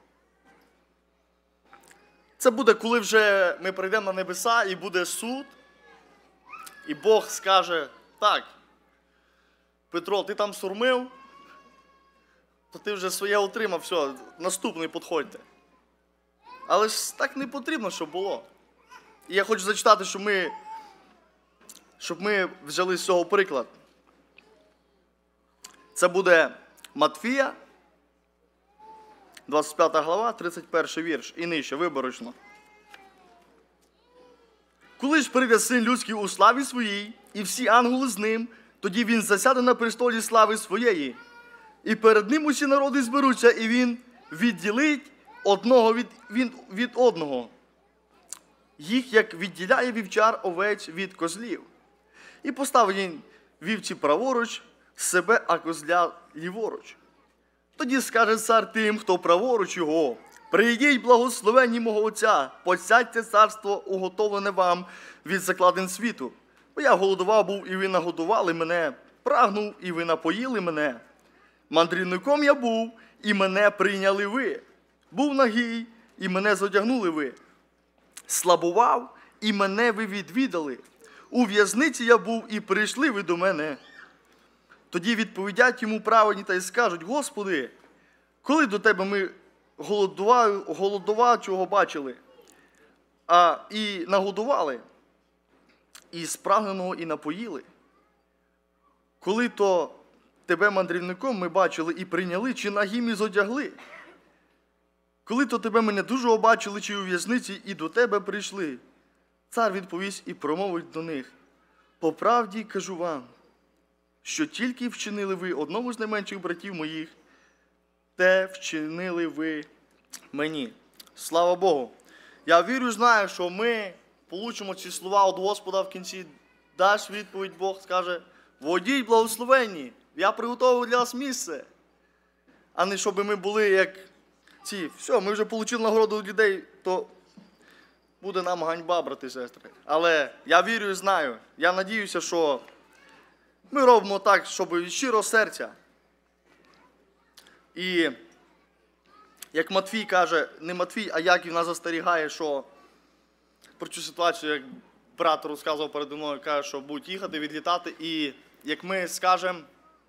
Це буде, коли вже ми прийдемо на небеса і буде суд, і Бог скаже, так, Петро, ти там сурмив, то ти вже своє отримав, все, наступний підходьте. Але ж так не потрібно, щоб було. І я хочу зачитати, щоб ми взяли з цього приклад. Це буде Матфія, 25 глава, 31 вірш. І нижче, виборочно. Коли ж прийде Син Людський у славі своїй, і всі ангели з ним, тоді він засяде на престолі слави своєї. І перед ним усі народи зберуться, і він відділить одного від одного. Їх, як відділяє вівчар овець від козлів. І поставить він вівці праворуч себе, а козля ліворуч. Тоді скаже цар тим, хто праворуч його, прийдіть, благословенні мого Отця, посядьте царство, уготовлене вам від закладин світу. Бо я голодував був, і ви нагодували мене, прагнув, і ви напоїли мене. Мандрівником я був, і мене прийняли ви. Був нагий, і мене зодягнули ви. Слабував, і мене ви відвідали. У в'язниці я був, і прийшли ви до мене. Тоді відповідять йому праведні та й скажуть, Господи, коли до Тебе ми голодувачого бачили, і нагодували, і спрагненого і напоїли? Коли то Тебе мандрівником ми бачили і прийняли, чи нагим і зодягли? Коли то Тебе ми недужого бачили, чи у в'язниці, і до Тебе прийшли? Цар відповість і промовить до них, по правді кажу вам, що тільки вчинили ви одному з найменших братів моїх, те вчинили ви мені. Слава Богу! Я вірю, знаю, що ми получимо ці слова від Господа в кінці, дасть відповідь Бог, скаже, водіть благословенні, я приготував для вас місце. А не щоб ми були як ці, все, ми вже отримали нагороду від людей, то буде нам ганьба, брати і сестри. Але я вірю і знаю, я надіюся, що ми робимо так, щоб від щирого серця. І як Матвій каже, не Матвій, а Яків нас застерігає, що про цю ситуацію, як брат розказував переді мною, каже, що будуть їхати, відлітати, і як ми скажемо,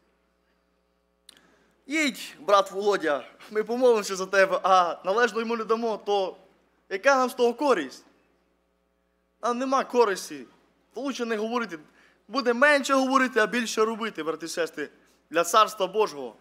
їдь, брат Володя, ми помолимося за тебе, а належно йому не дамо, то яка нам з того користь? Нам нема користі. То лучше не говорити. Буде менше говорити, а більше робити, брати і сестри, для Царства Божого.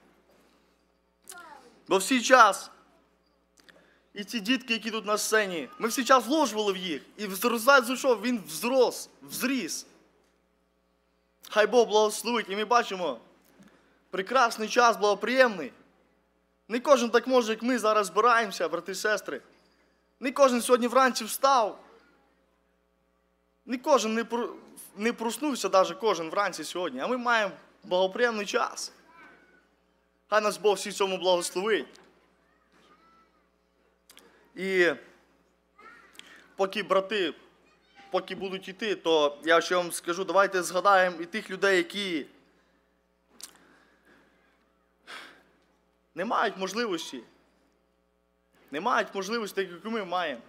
Бо всі час, і ці дітки, які тут на сцені, ми всі час вложували в їх. І зростає зійшов, він взріс. Хай Бог благословить. І ми бачимо, прекрасний час, благоприємний. Не кожен так може, як ми зараз збираємося, брати і сестри. Не кожен сьогодні вранці встав. Не кожен не проснувся, навіть кожен вранці сьогодні. А ми маємо благоприємний час. Хай нас Бог всі цьому благословить. І поки брати, поки будуть йти, то я ще вам скажу, давайте згадаємо і тих людей, які не мають можливості. Не мають можливості, яку ми маємо.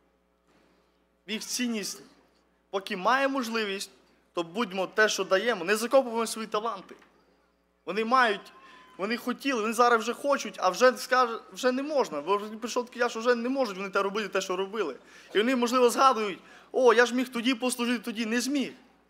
Їх цінність, поки має можливість, то будьмо те, що даємо, не закопуємо свої таланти. Вони мають, вони хотіли, вони зараз вже хочуть, а вже не можна. Бо прийшов такий час, що вже не можуть вони робити те, що робили. І вони, можливо, згадують, о, я ж міг тоді послужити, тоді не зміг.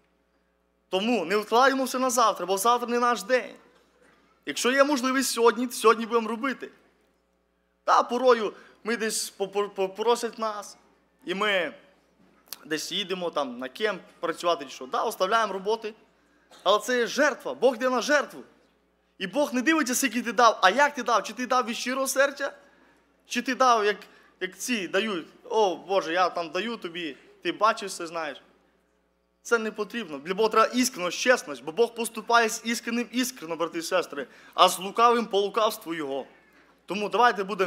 Тому не відкладаємо все на завтра, бо завтра не наш день. Якщо є можливість сьогодні будемо робити. Та порою ми десь попросять нас, і ми десь їдемо там на кемп працювати, чи що. Да, оставляємо роботи, але це є жертва. Бог йде на жертву. І Бог не дивиться, скільки ти дав, а як ти дав. Чи ти дав від щирого серця, чи ти дав, як ці дають. О, Боже, я там даю тобі, ти бачиш все, знаєш. Це не потрібно. Для Бога треба іскреність, чесність, бо Бог поступає з іскренним іскренно, брати і сестри, а з лукавим по лукавству Його. Тому давайте будемо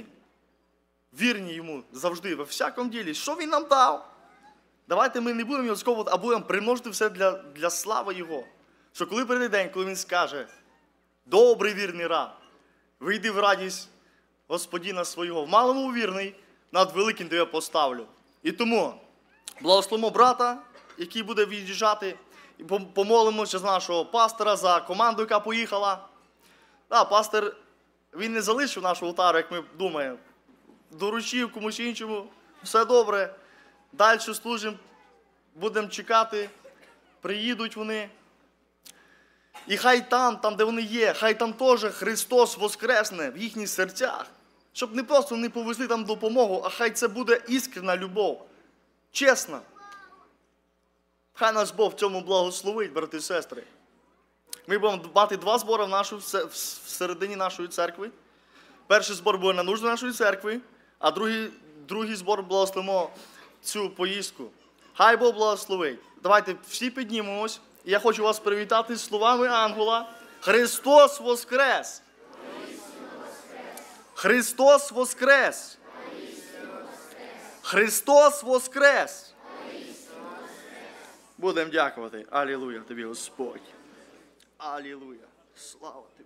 вірні Йому завжди, во всякому ділі. Що Він нам дав? Давайте ми не будемо його сковувати, а будемо примножити все для слави Його. Що коли прийде день, коли Він скаже, добрий вірний раб, вийди в радість Господіна свого. В малому вірний, над великим тебе поставлю. І тому благословимо брата, який буде від'їжджати, і помолимося за нашого пастора, за команду, яка поїхала. Так, пастор, він не залишив нашого алтару, як ми думаємо. Доручив комусь іншому, все добре. Далі служимо, будемо чекати, приїдуть вони. І хай там, де вони є, хай там теж Христос воскресне в їхніх серцях. Щоб не просто не повезли там допомогу, а хай це буде іскренна любов. Чесна. Хай нас Бог в цьому благословить, брати і сестри. Ми будемо мати 2 збори всередині нашої церкви. Перший збор буде на нужди нашої церкви, а другий збор благословимо цю поїздку. Хай Бог благословить. Давайте всі піднімемось. І я хочу вас привітати словами ангела. Христос воскрес! Христос воскрес! Христос воскрес! Будемо дякувати. Алілуя тобі, Господь. Алілуя. Слава тобі.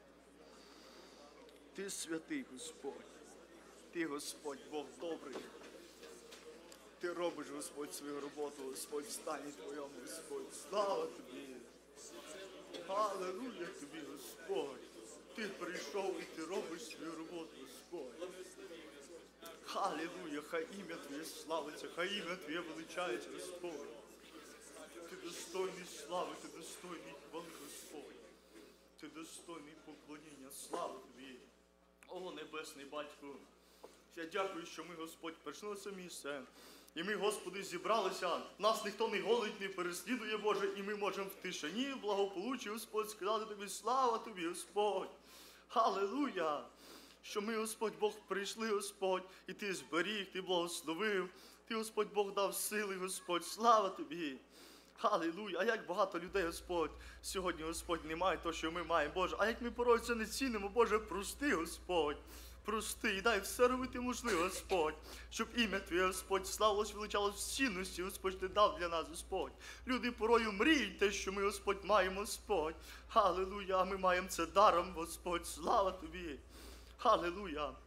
Ти святий, Господь. Ти, Господь, Бог добрий. Ти робиш, Господь, свою роботу, Господь, в стані Твоєму, Господь. Слава тобі. Алілуя тобі, Господь. Ти прийшов і ти робиш свою роботу, Господь. Алілуя, хай ім'я Твоє славиться, хай ім'я Твоє величається, Господь. Ти достойний слави, ти достойний хвали, Господь. Ти достойний поклоніння, слава тобі. О, Небесний Батько, я дякую, що ми, Господь, прийшли на це місце. І ми, Господи, зібралися. Нас ніхто не голить, не переслідує, Боже, і ми можемо в тишині, в благополуччі, Господь, сказати Тобі, слава Тобі, Господь. Алілуя! Що ми, Господь, Бог, прийшли, Господь, і Ти зберіг, Ти благословив. Ти, Господь, Бог, дав сили, Господь, слава Тобі. Алілуя! А як багато людей, Господь, сьогодні, Господь, не має того, що ми маємо, Боже. А як ми порой це не цінимо, Боже, прости, Господь. Прости і дай все робити можливо, Господь, щоб ім'я Твоє, Господь, славилось, величалось в цінності, Господь, Ти дав для нас, Господь. Люди порою мріють те, що ми, Господь, маємо, Господь. Алілуя, ми маємо це даром, Господь, слава Тобі. Алілуя.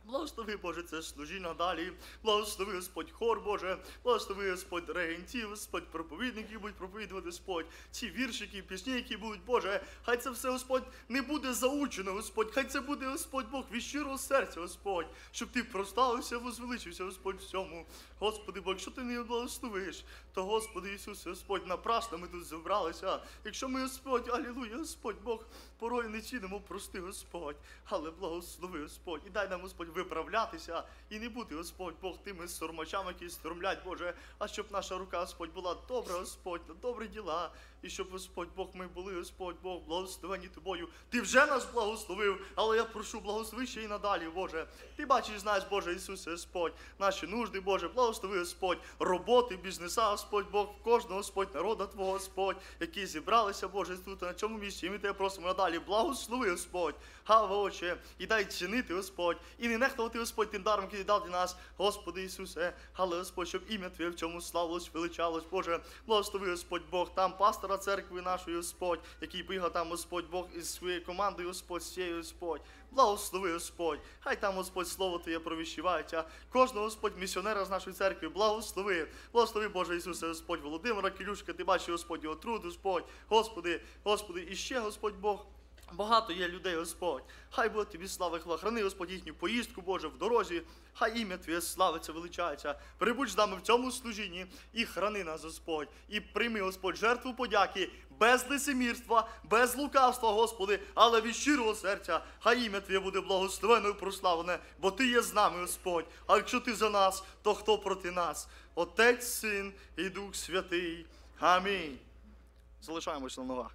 Благослови, Боже, це служіння далі. Благослови, Господь, хор, Боже. Благослови, Господь, регентів, Господь, проповідників будуть проповідувати, Господь. Ці віршики, пісні, які будуть, Боже. Хай це все, Господь, не буде заучено, Господь. Хай це буде, Господь, Бог, від щирого серця, Господь. Щоб Ти прославився, возвеличився, Господь, всьому. Господи, Бог, якщо Ти не благословиш, то, Господи Ісусе, Господь, напрасно ми тут зібралися. Якщо ми, Господь, алілуя, Господь, Бог, порою не цінимо, прости, Господь. Але благослови, Господь, і дай нам, Господь, виправлятися і не бути, Господь, Бог, тими сормачами, які стромлять, Боже, а щоб наша рука, Господь, була добра, Господь, на добрі діла, і щоб, Господь, Бог, ми були, Господь, Бог, благословені Тобою. Ти вже нас благословив, але я прошу, благослови ще й надалі, Боже. Ти бачиш, знаєш, Боже Ісусе, Господь, наші нужди, Боже, благослови, Господь, роботи, бізнеса, Господь, Бог, кожного, Господь, народа Твого, Господь, які зібралися, Боже, тут, на цьому місці, і ми Тебе просимо надалі, благослови, Господь, Гава, Отче, і дай цінити, Господь, і не нехтувати, Господь, тим даром, який Ти дав для нас, Господи Ісусе, але, Господь, щоб ім'я Твоє в цьому славилось, величалось, Боже, благослови, Господь, Бог, там пастора церкви нашої, Господь, який бігав там, Господь, Бог, із своєю командою, Господь, з цією, Господь, благослови, Господь, хай там, Господь, слово Твоє провіщувається, кожного, Господь, місіонера з нашої церкви, благослови, благослови, Боже Ісусе, Господь, Володимира Килюшка, Ти бачиш, Господь, його труд, Господь, Господи, і ще, Господь, Бог, багато є людей, Господь. Хай буде Тобі слава і хвала. Храни, Господь, їхню поїздку, Боже, в дорозі. Хай ім'я Твоє славиться, величається. Прибудь з нами в цьому служінні і храни нас, Господь. І прийми, Господь, жертву подяки, без лицемірства, без лукавства, Господи, але від щирого серця. Хай ім'я Твоє буде благословено і прославлене, бо Ти є з нами, Господь. А якщо Ти за нас, то хто проти нас? Отець, Син і Дух Святий. Амінь. Залишаємось на ногах.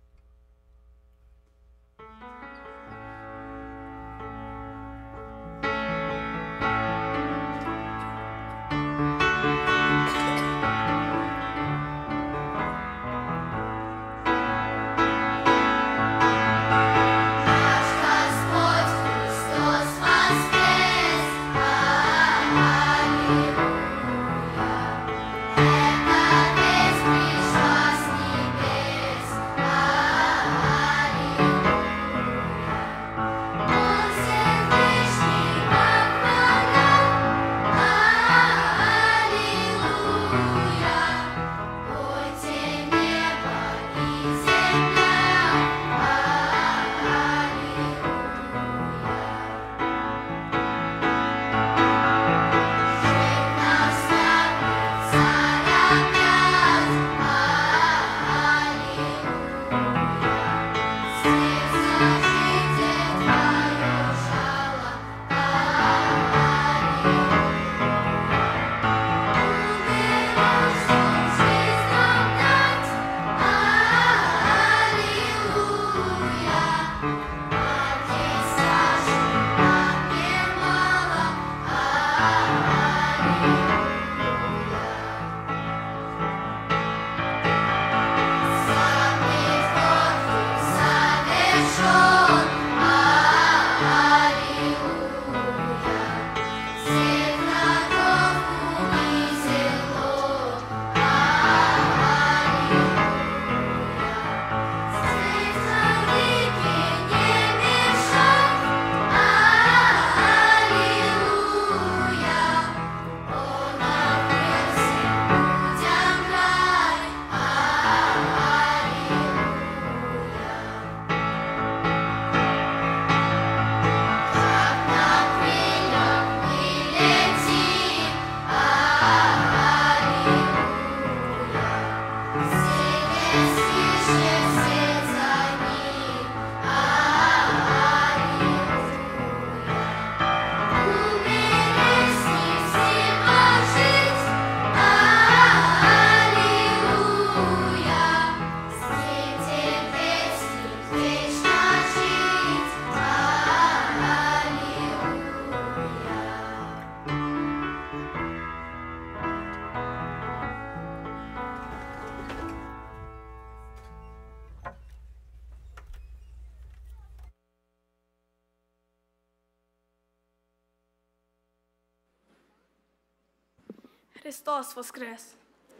Христос воскрес!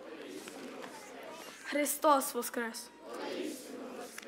Христос воскрес!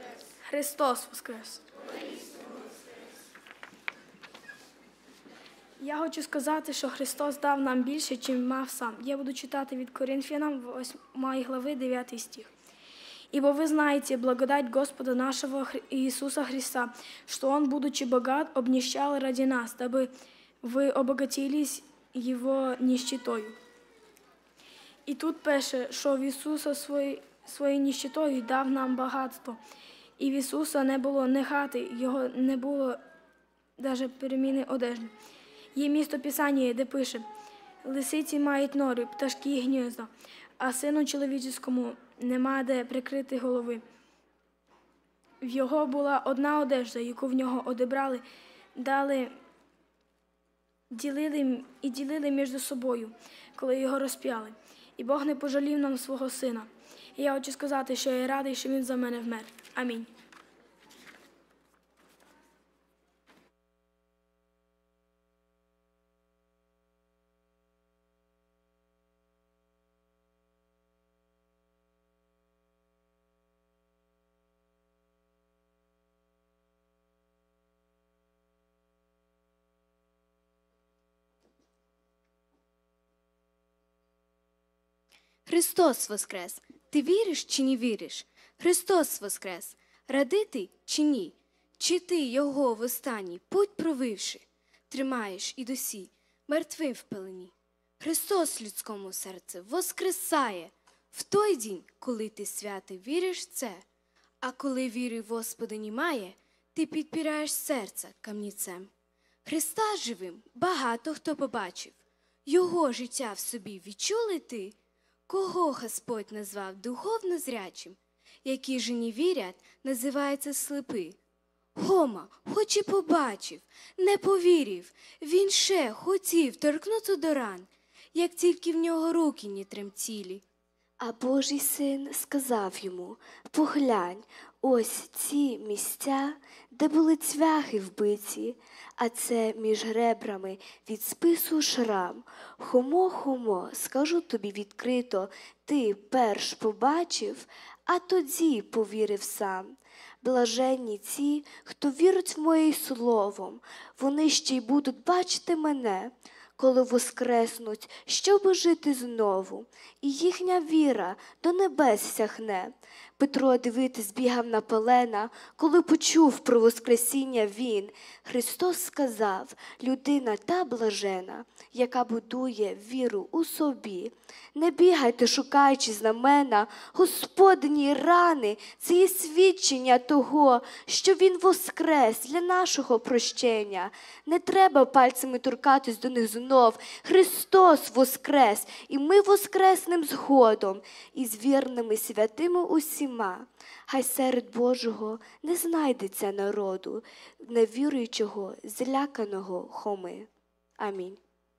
Христос воскрес! Я хочу сказати, що Христос дав нам більше, чим мав сам. Я буду читати від Коринфянам 8 глави 9 стих. «Ибо вы знаете благодать Господа нашего Иисуса Христа, что Он, будучи богат, обнищал ради нас, дабы вы обогатились Его нищетою». І тут пише, що в Ісуса своєю нищетою дав нам багатство. І в Ісуса не було ні хати, Його не було навіть переміни одежі. Є місто Писання, де пише: «Лисиці мають нори, пташки гнізда, а сину чоловічому нема де прикрити голови». В його була одна одежда, яку в нього одібрали, ділили між собою, коли його розп'яли. І Бог не пожалів нам свого сина. І я хочу сказати, що я радий, що він за мене вмер. Амінь. Христос воскрес! Ти віриш чи не віриш? Христос воскрес! Радий ти чи ні? Чи ти його в останній путь провивши, тримаєш і досі мертвим в пелені? Христос людському серце воскресає в той день, коли ти святий віриш в це. А коли віри в Господа немає, ти підпираєш серце камінцем. Христа живим багато хто побачив. Його життя в собі відчули ти? Кого Господь назвав духовно зрячим, які ж не вірять, називаються сліпи. Гома, хоч і побачив, не повірив, він ще хотів торкнутися до ран, як тільки в нього руки не тремтіли. А Божий син сказав йому: поглянь, ось ці місця, де були цвяхи вбиті, а це між ребрами від спису шрам. Хомо, скажу тобі відкрито, ти перш побачив, а тоді повірив сам. Блаженні ті, хто вірить в моє словом, вони ще й будуть бачити мене, коли воскреснуть, щоби жити знову, і їхня віра до небес сягне. Петро дивитись бігав на полена, коли почув про воскресіння він. Христос сказав: людина та блажена, яка будує віру у собі. Не бігайте, шукаючи знамена, Господні рани – це є свідчення того, що Він воскрес для нашого прощення. Не треба пальцями торкатись до них знов. Христос воскрес, і ми воскреснем згодом, із вірними святими усіма. Хай серед Божого не знайдеться народу, невіруючого, зляканого Хоми. Амінь.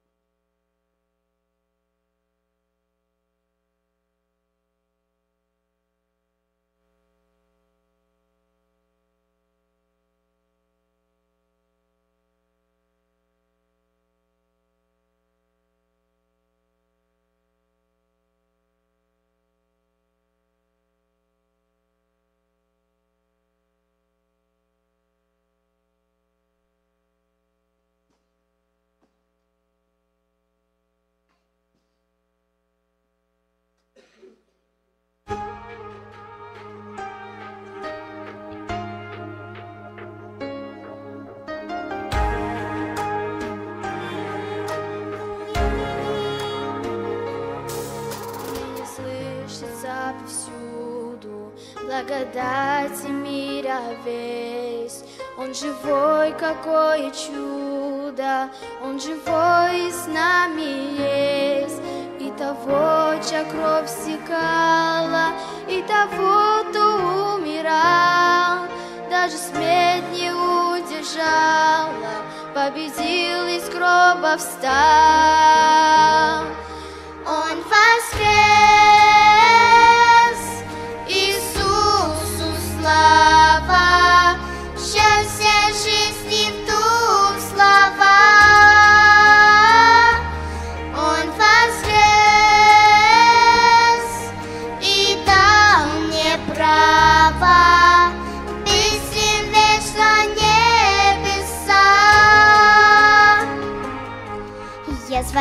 Повсюду благодати мира весь. Он живой, какое чудо, Он живой и с нами есть. И того, чья кровь стекала, и того, кто умирал, даже смерть не удержала, победил и с гроба встал. Он воскрес! Слава, счастье жизни в дух слова. Он воскрес и дал мне право быть вечно небеса.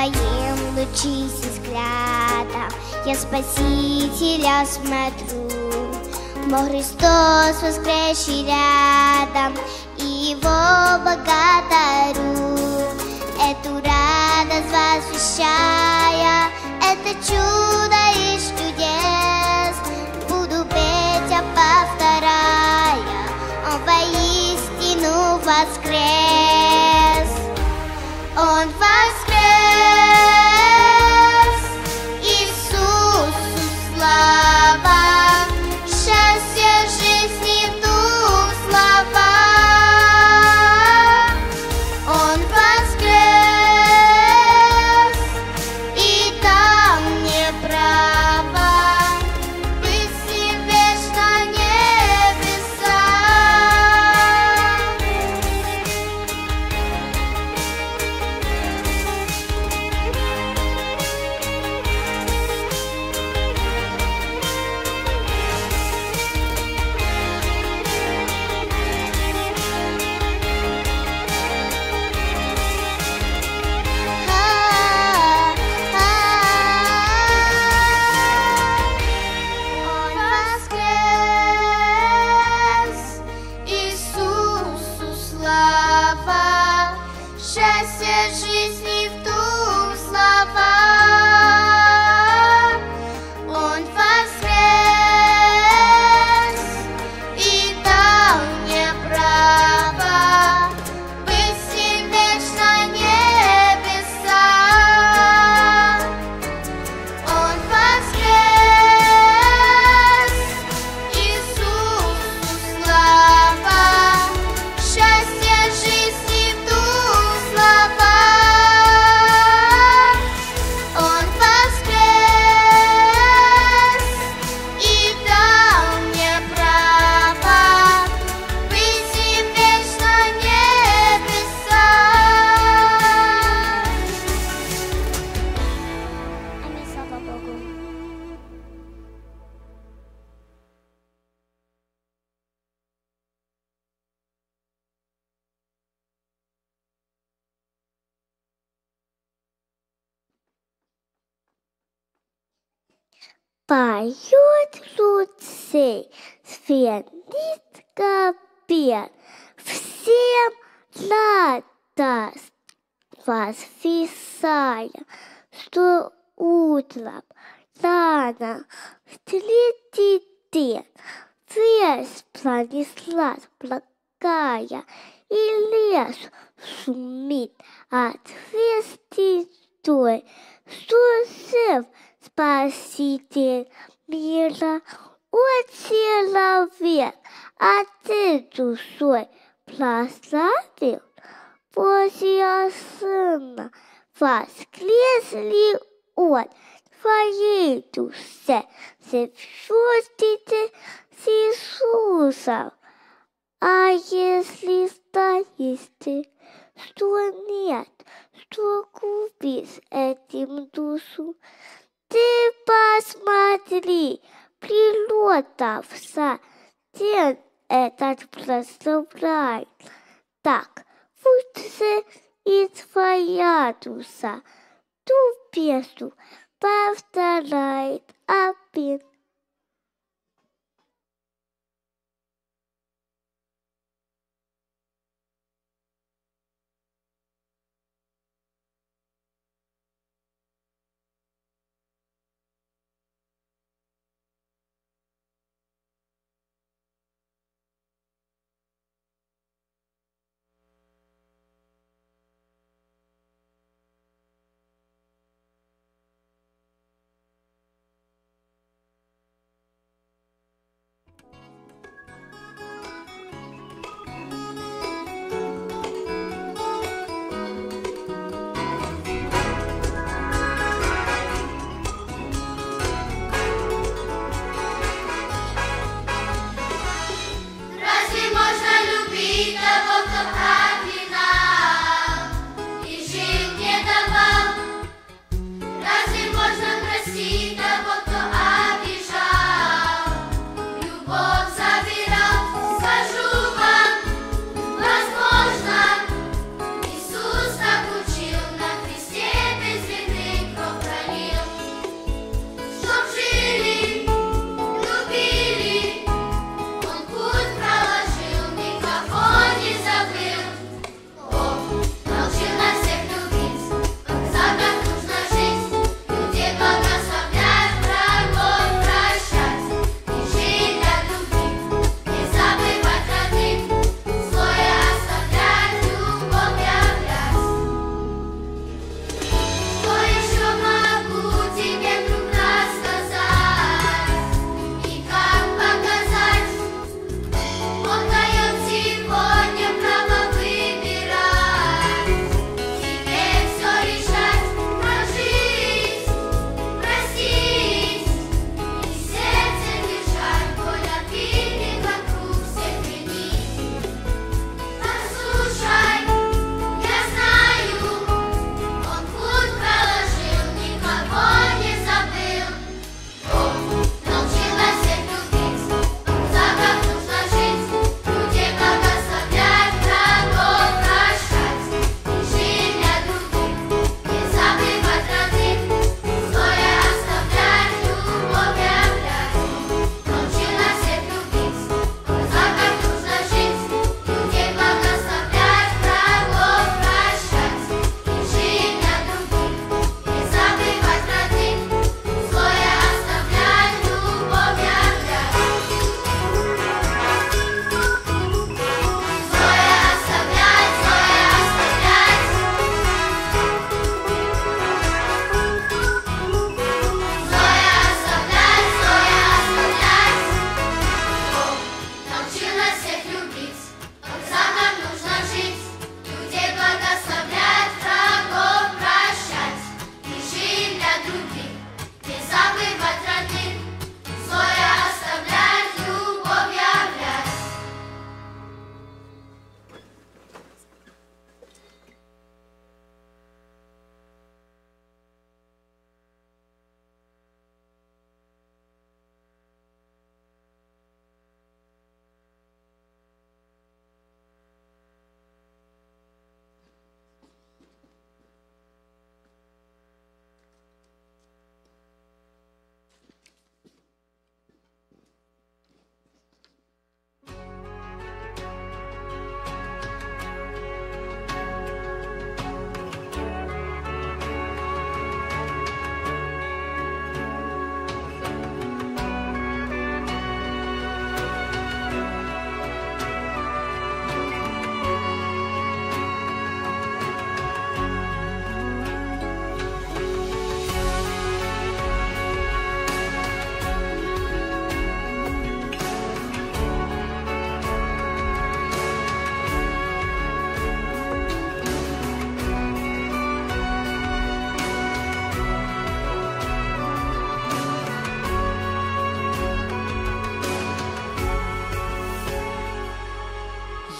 Твоим лучи взглядом я Спасителя смотрю. Мой Христос воскресший рядом, и Его благодарю. Эту радость возвещая, это чудо из чудес, буду петь, повторяя, Он воистину воскрес. Он воскрес, Иисусу слава, счастье жизни в дух слава. Он воскрес, и там мне право быть вечно небеса. Он воскрес, Иисусу слава, счастье жизни в дух слава. Он воскрес, и дал мне право быть с ним вечно небеса. Он воскрес, Иисусу слава, счастье жизни в дух слава. Он воскрес, и дал мне право быть с ним вечно небеса. Аминь, слава Богу. Поют лучей, звенит копье, всем радость возвещая, что утром рано в третий день весь пронеслась благая, и лес шумит от вести той, что жив Спаситель мира. О, человек, а ты душой прославил Божьего Сына, воскресли Он в твоей душе, сочувствуйте с Иисусом. А если стоите, что нет, что купишь этим душу? Ты посмотри, природа вся день этот прославляет. Так, лучше и твоя душа ту песню повторяет опять.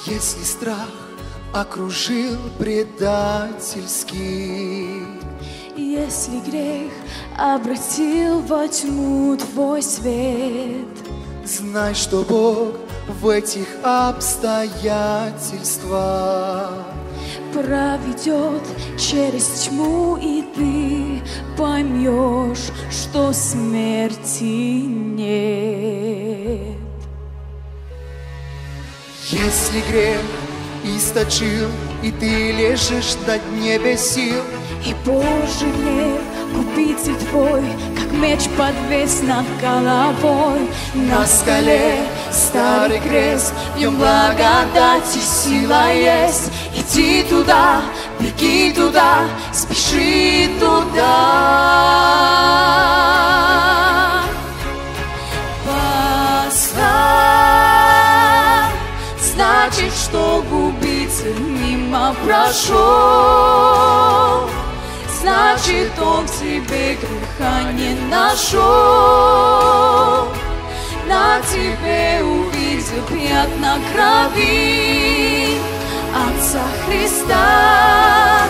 Если страх окружил предательский, если грех обратил во тьму твой свет, знай, что Бог в этих обстоятельствах проведет через тьму, и ты поймешь, что смерти нет. Если грех источил, и ты лежишь на дне без сил, и Божий гнев, купитель твой, как меч подвес над головой. На скале старый крест, в нем благодать и сила есть. Иди туда, беги туда, спеши туда. Послать, значит, что губитель мимо прошел, значит, он в тебе греха не нашел. На тебе увидел пятна крови Отца Христа.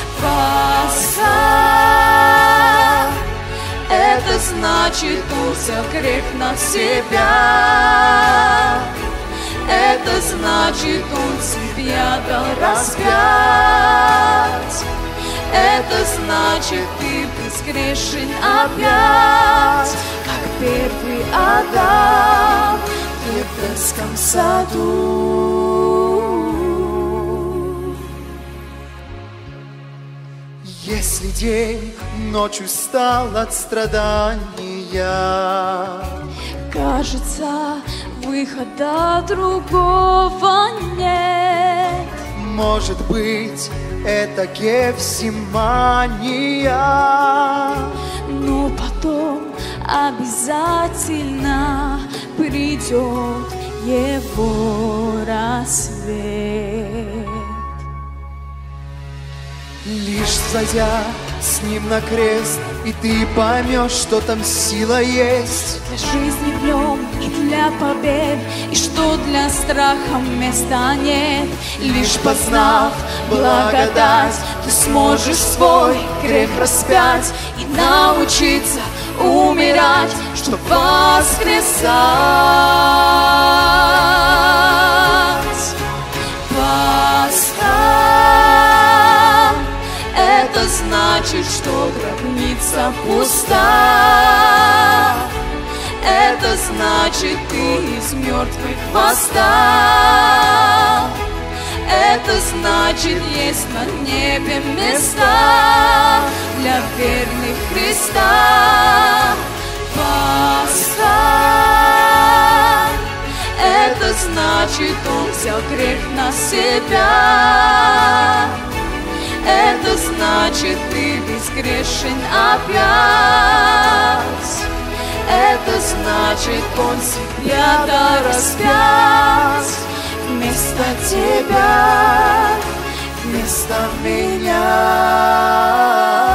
Послать, это значит, он взял грех на себя. Это значит, он себя дал распять. Это значит, ты безгрешен опять, как первый Адам в Эдемском саду. Если день ночью стал от страдания, кажется, выхода другого нет. Может быть, это Гефсимания, но потом обязательно придет его рассвет. Лишь зайдя с ним на крест, и ты поймешь, что там сила есть для жизни в нем и для побед, и что для страха места нет. Лишь познав благодать, ты сможешь свой грех распять и научиться умирать, чтоб воскресать. Это значит, что гробница пуста. Это значит, ты из мертвых восстал. Это значит, есть на небе места для верных Христа. Восстань. Это значит, он взял грех на себя. Это значит, ты безгрешен опять. Это значит, он себя дал распять вместо тебя, вместо меня.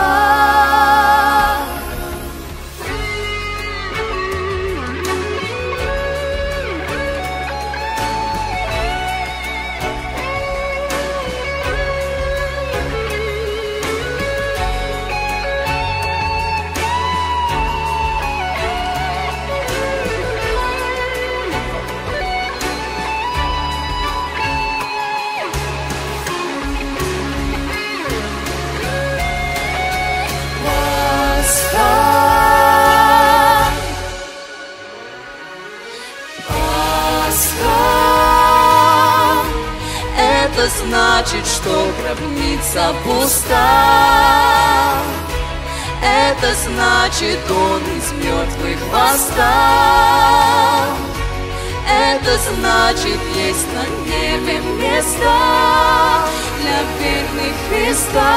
Это значит, что гробница пуста. Это значит, он из мертвых восстал. Это значит, есть на небе места для верных Христа.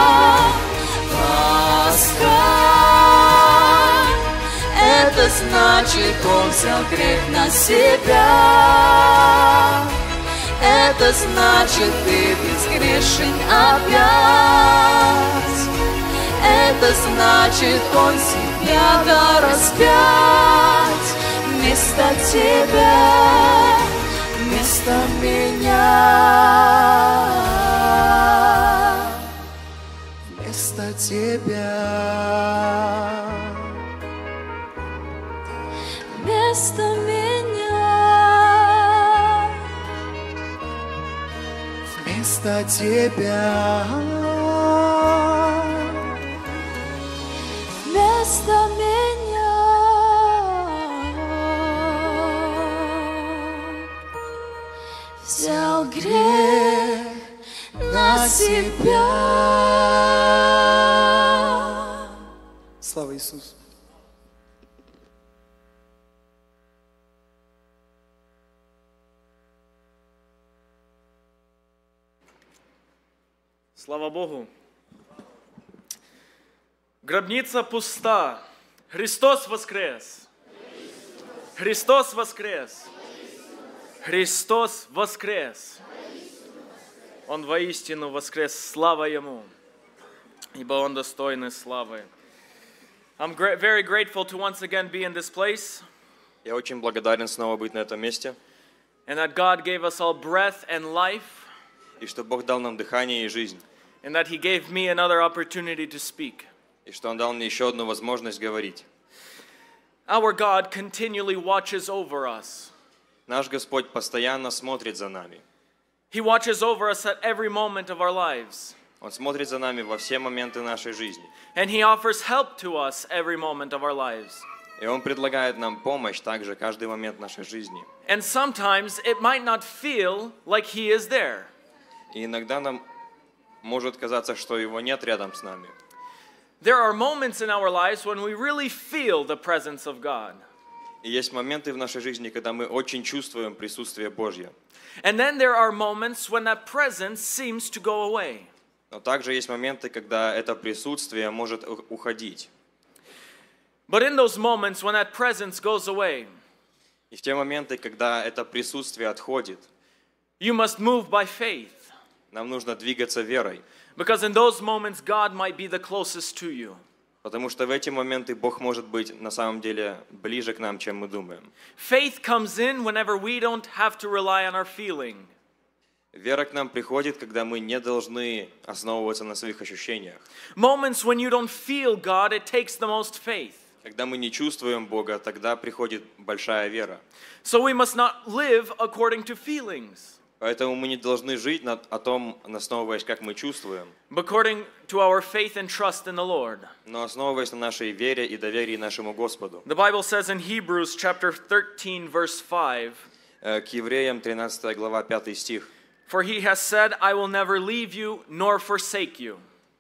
Восстань. Это значит, он взял грех на себя. Это значит, ты безгрешен опять. Это значит, он себя дал распять вместо тебя, вместо меня. вместо тебя. Вместо меня взял грех на себя. Слава Иисусу! Слава Богу! Гробница пуста. Христос воскрес! Христос воскрес! Христос воскрес! Он воистину воскрес, слава Ему, ибо Он достойный славы. I'm very grateful to once again be in this place. Я очень благодарен снова быть на этом месте. And that God gave us all breath and life. И что Бог дал нам дыхание и жизнь. And that He gave me another opportunity to speak. И что Он дал мне еще одну возможность говорить. Our God continually watches over us. Наш Господь постоянно смотрит за нами. He watches over us at every moment of our lives. Он смотрит за нами во все моменты нашей жизни. And He offers help to us every moment of our lives. И Он предлагает нам помощь также каждый момент нашей жизни. And sometimes it might not feel like He is there. И иногда нам может казаться, что Его нет рядом с нами. There are moments in our lives when we really feel the presence of God. И есть моменты в нашей жизни, когда мы очень чувствуем присутствие Божье. And then there are moments when that presence seems to go away. Но также есть моменты, когда это присутствие может уходить. But in those moments when that presence goes away, и в те моменты, когда это присутствие отходит, you must move by faith. Нам нужно двигаться верой. Because in those moments God might be the closest to you. Потому что в эти моменты Бог может быть на самом деле ближе к нам, чем мы думаем. Faith comes in whenever we don't have to rely on our feeling. Вера к нам приходит, когда мы не должны основываться на своих ощущениях. Moments when you don't feel God, it takes the most faith. Когда мы не чувствуем Бога, тогда приходит большая вера. So we must not live according to feelings. Поэтому мы не должны жить о том, основываясь, как мы чувствуем, according to our faith and trust in the Lord. но основываясь на нашей вере и доверии нашему Господу. The Bible says in Hebrews chapter 13 verse 5, К Евреям 13 глава 5 стих. For he has said, I will never leave you nor forsake you.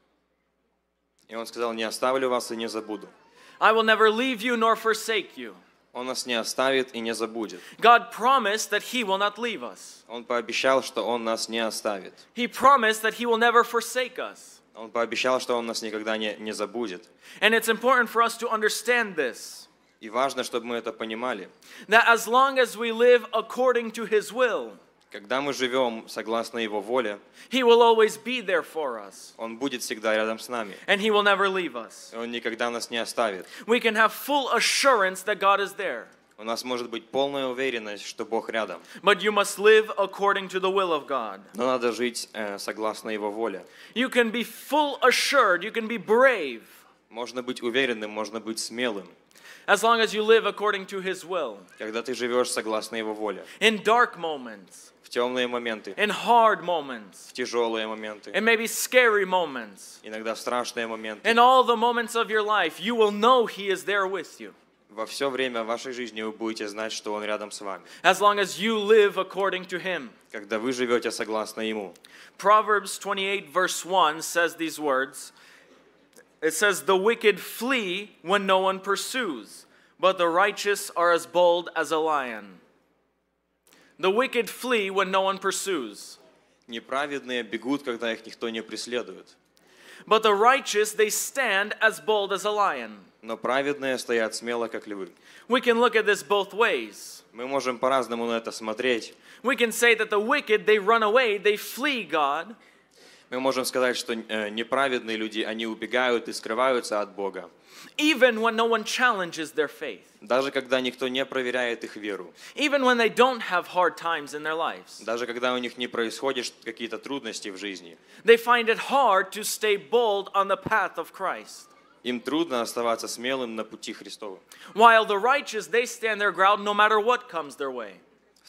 И он сказал: не оставлю вас и не забуду. I will never leave you nor forsake you. Он нас не оставит и не забудет. God promised that He will not leave us. Он пообещал, что Он нас не оставит. He promised that He will never forsake us. Он пообещал, что Он нас никогда не забудет. And it's important for us to understand this. И важно, чтобы мы это понимали. That as long as we live according to His will, когда мы живем согласно Его воле, He will always be there for us. Он будет всегда рядом с нами. And He will never leave us. И Он никогда нас не оставит. We can have full assurance that God is there. У нас может быть полная уверенность, что Бог рядом. But you must live according to the will of God. Но надо жить согласно Его воле. You can be full assured, you can be brave. Можно быть уверенным, можно быть смелым. As long as you live according to His will. Когда ты живешь согласно Его воле. In dark moments. В темные моменты. In hard moments. В тяжелые моменты. In maybe scary moments. Иногда в страшные моменты. In all the moments of your life, you will know He is there with you. Во все время вашей жизни вы будете знать, что Он рядом с вами. As long as you live according to Him. Когда вы живете согласно Ему. Proverbs 28 verse 1 says these words. It says, the wicked flee when no one pursues, but the righteous are as bold as a lion. The wicked flee when no one pursues. Неправедные бегут, когда их никто не преследует. But the righteous, they stand as bold as a lion. Но праведные стоят смело, как львы. We can look at this both ways. Мы можем по-разному на это смотреть. We can say that the wicked, they run away, they flee God. Мы можем сказать, что неправедные люди, они убегают и скрываются от Бога. Even when no one challenges their faith. Даже когда никто не проверяет их веру. Even when they don't have hard times in their lives. Даже когда у них не происходят какие-то трудности в жизни. They find it hard to stay bold on the path of Christ. Им трудно оставаться смелым на пути Христовом. While the righteous, they stand their ground no matter what comes their way. В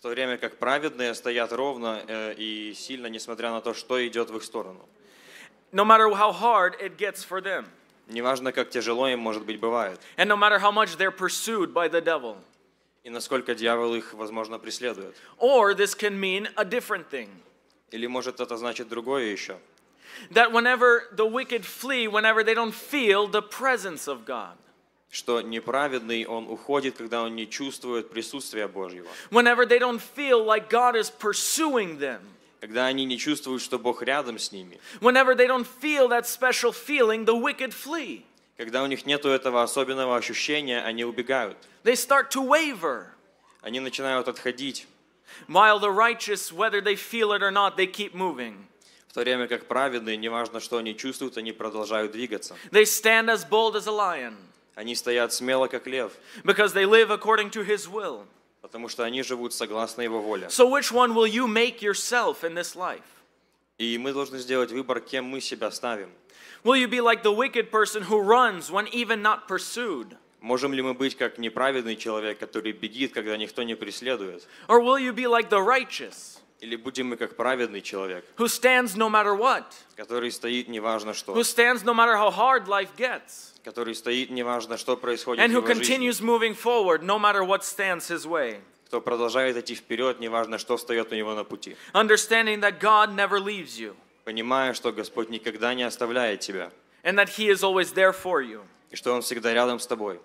то время как праведные стоят ровно и сильно, несмотря на то, что идет в их сторону. No matter how hard it gets for them. Неважно, как тяжело им, может быть, бывает. And no matter how much they're pursued by the devil. И насколько дьявол их, возможно, преследует. Or this can mean a different thing. Или может это значит другое еще. That whenever the wicked flee, whenever they don't feel the presence of God. Что неправедный, он уходит, когда он не чувствует присутствия Божьего. Whenever they don't feel like God is pursuing them. Когда они не чувствуют, что Бог рядом с ними. Whenever they don't feel that special feeling, the wicked flee. Когда у них нету этого особенного ощущения, они убегают. They start to waver. Они начинают отходить. While the righteous, whether they feel it or not, they keep moving. В то время как праведные, неважно, что они чувствуют, они продолжают двигаться. They stand as bold as a lion. Они стоят смело, как лев. Because they live according to His will. Потому что они живут согласно Его воле. So which one will you make yourself in this life? И мы должны сделать выбор, кем мы себя ставим. Will you be like the wicked person who runs when even not pursued? Можем ли мы быть как неправедный человек, который бегит, когда никто не преследует? Or will you be like the righteous? Или будем мы как праведный человек, who stands no matter what, который стоит неважно что, who stands no matter how hard life gets, который стоит неважно что происходит and в who его continues жизни, moving forward no matter what stands his way, кто продолжает идти вперед, неважно что встает у него на пути, understanding that God never leaves you, понимая, что Господь никогда не оставляет тебя, and that He is always there for you. и что Он всегда рядом с тобой.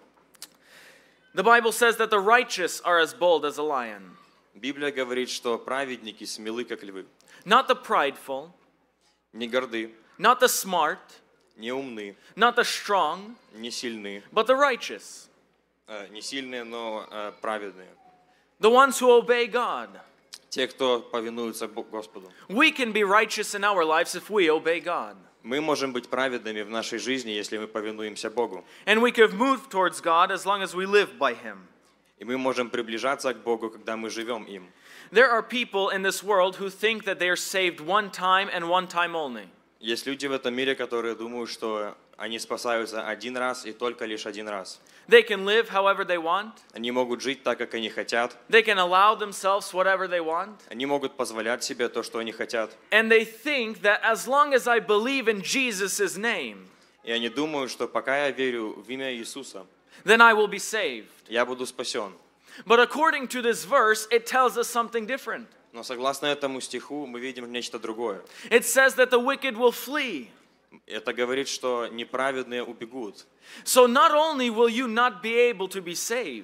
The Bible says that the righteous are as bold as a lion. Библия говорит, что праведники смелы, как львы. Not the prideful, не горды, not the smart, не умны, not the strong, не сильны, but the righteous. Не сильные, но праведные. The ones who obey God. Те, кто повинуются Господу. We can be righteous in our lives if we obey God. Мы можем быть праведными в нашей жизни, если мы повинуемся Богу. And we can move towards God as long as we live by Him. И мы можем приближаться к Богу, когда мы живем им. There are people in this world who think that they are saved one time and one time only. Есть люди в этом мире, которые думают, что они спасаются один раз и только лишь один раз. They can live however they want. Они могут жить так, как они хотят. They can allow themselves whatever they want. Они могут позволять себе то, что они хотят. And they think that as long as I believe in Jesus' name, и они думают, что пока я верю в имя Иисуса, then I will be saved. Я буду спасен. But according to this verse, it tells us something different. Но согласно этому стиху мы видим нечто другое. It says that the wicked will flee. Это говорит, что неправедные убегут. So not only will you not be able to be saved,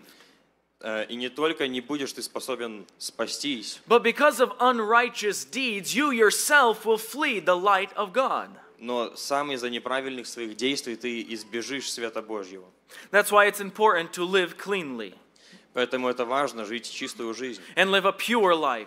и не только не будешь ты способен спастись, but because of unrighteous deeds, you yourself will flee the light of God. Но сам из-за неправильных своих действий ты избежишь света Божьего. That's why it's important to live cleanly. Поэтому это важно жить чистую жизнь. And live a pure life.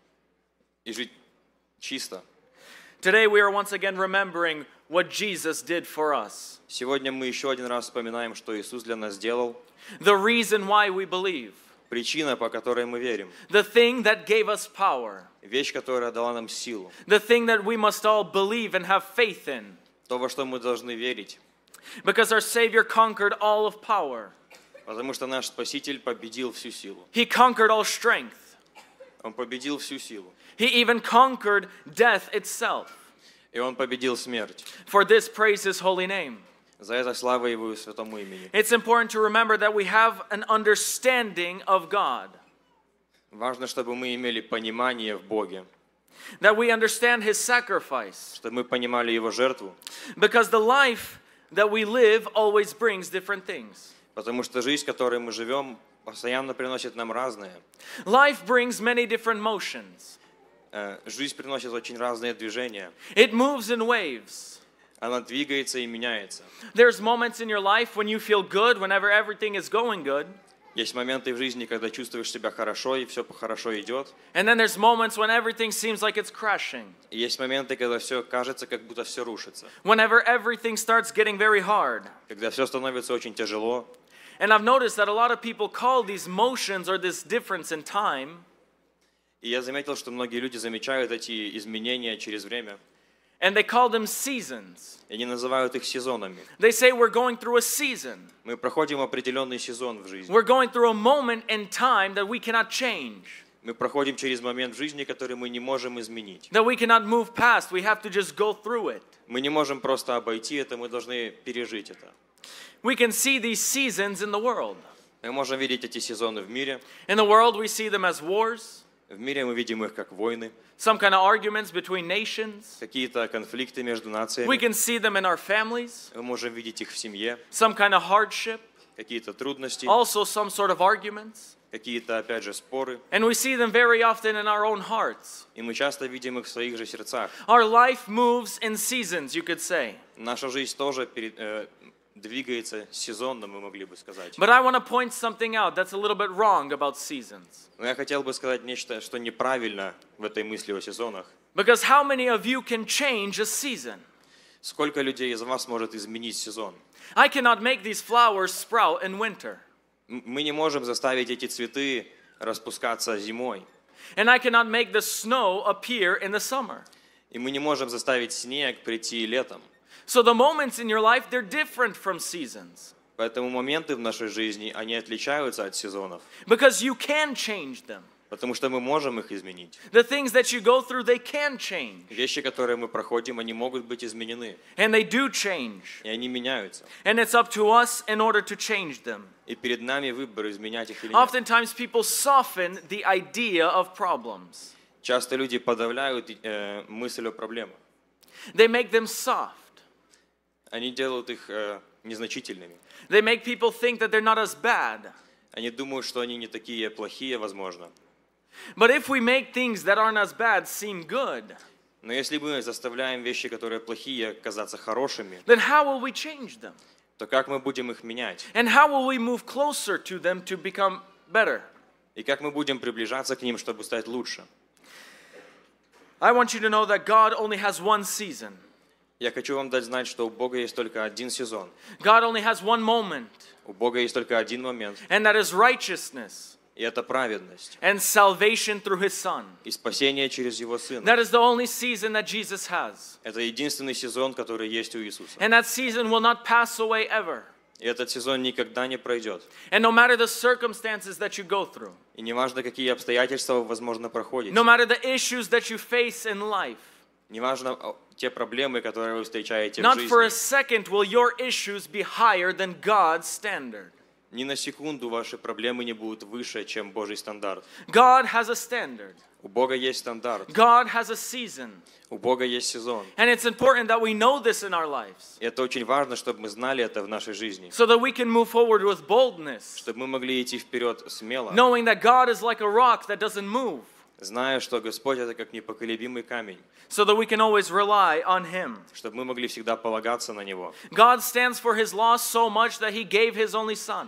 И жить чисто. Today we are once again remembering what Jesus did for us. Сегодня мы еще один раз вспоминаем, что Иисус для нас сделал. The reason why we believe. Причина, по которой мы верим. The thing that gave us power. Вещь, которая дала нам силу. The thing that we must all believe and have faith in. То, во что мы должны верить. Because our Savior conquered all of power. Потому что наш Спаситель победил всю силу. He conquered all strength. Он победил всю силу. He even conquered death itself. И Он победил смерть. For this praise His holy name. За это слава Его святому имени. It's important to remember that we have an understanding of God. Важно, чтобы мы имели понимание в Боге. That we understand His sacrifice. Чтобы мы понимали Его жертву. Because the life that we live always brings different things. Потому что жизнь, в которой мы живем, постоянно приносит нам разное. Life brings many different motions. Жизнь приносит очень разные движения. It moves in waves. Она двигается и меняется. There's moments in your life when you feel good, whenever everything is going good. Есть моменты в жизни, когда чувствуешь себя хорошо и все хорошо идет. And then there's moments when everything seems like it's crashing. И есть моменты, когда все кажется, как будто все рушится. Whenever everything starts getting very hard. Когда все становится очень тяжело. And I've noticed that a lot of people call these motions or this difference in time. И я заметил, что многие люди замечают эти изменения через время. And they call them seasons. И они называют их сезонами. They say we're going through a season. Мы проходим определенный сезон в жизни. We're going through a moment in time that we cannot change. Мы проходим через момент в жизни, который мы не можем изменить. that we cannot move past. We have to just go through it. Мы не можем просто обойти это, мы должны пережить это. We can see these seasons in the world. Мы можем видеть эти сезоны в мире. In the world, we see them as wars, В мире мы видим их как войны, some kind of arguments between nations. какие-то конфликты между We нациями. can see them in our families, Мы можем видеть их в семье, some kind of hardship, какие-то трудности, also some sort of arguments. какие-то, опять же, споры. And we see them very often in our own hearts. И мы часто видим их в своих же сердцах. Our life moves in seasons, you could say. Наша жизнь тоже двигается сезонно, мы могли бы сказать. But I want to point something out that's a little bit wrong about seasons. Но я хотел бы сказать нечто, что неправильно в этой мысли о сезонах. Because how many of you can change a season? Сколько людей из вас может изменить сезон? I cannot make these flowers sprout in winter. Мы не можем заставить эти цветы распускаться зимой. And I cannot make the snow appear in the summer. И мы не можем заставить снег прийти летом. So the moments in your life, they're different from seasons. Поэтому моменты в нашей жизни, они отличаются от сезонов. Because you can change them. Потому что мы можем их изменить. The things that you go through, they can change. Вещи, которые мы проходим, они могут быть изменены. And they do change. И они меняются. And it's up to us in order to change them. И перед нами выбор, изменять их или нет. Oftentimes people soften the idea of problems. Часто люди подавляют мысль о проблемах. They make them soft. Они делают их незначительными. They make people think that they're not as bad. Они думают, что они не такие плохие, возможно. But if we make things that aren't as bad seem good, Но если мы заставляем вещи, которые плохие, казаться хорошими, then how will we change them? то как мы будем их менять? And how will we move closer to them to become better? И как мы будем приближаться к ним, чтобы стать лучше? I want you to know that God only has one season. Я хочу вам дать знать, что у Бога есть только один сезон. God only has one moment. У Бога есть только один момент. And that is righteousness. И это праведность. And salvation through His Son. И спасение через Его Сына. That is the only season that Jesus has. Это единственный сезон, который есть у Иисуса. And that season will not pass away ever. И этот сезон никогда не пройдет. And no matter the circumstances that you go through, И неважно, какие обстоятельства вы, возможно, проходите, no matter the issues that you face in life, неважно те проблемы, которые вы встречаете в not for a жизни, second will your issues be higher than God's standard. ни на секунду ваши проблемы не будут выше, чем Божий стандарт. God has a standard. У Бога есть стандарт. God has a season. У Бога есть сезон. And it's important that we know this in our lives, И это очень важно, чтобы мы знали это в нашей жизни. so that we can move forward with boldness, Чтобы мы могли идти вперед смело, knowing that God is like a rock that doesn't move, зная, что Господь — это как непоколебимый камень, so that we can always rely on Him. чтобы мы могли всегда полагаться на Него. God stands for His law so much that He gave His only Son.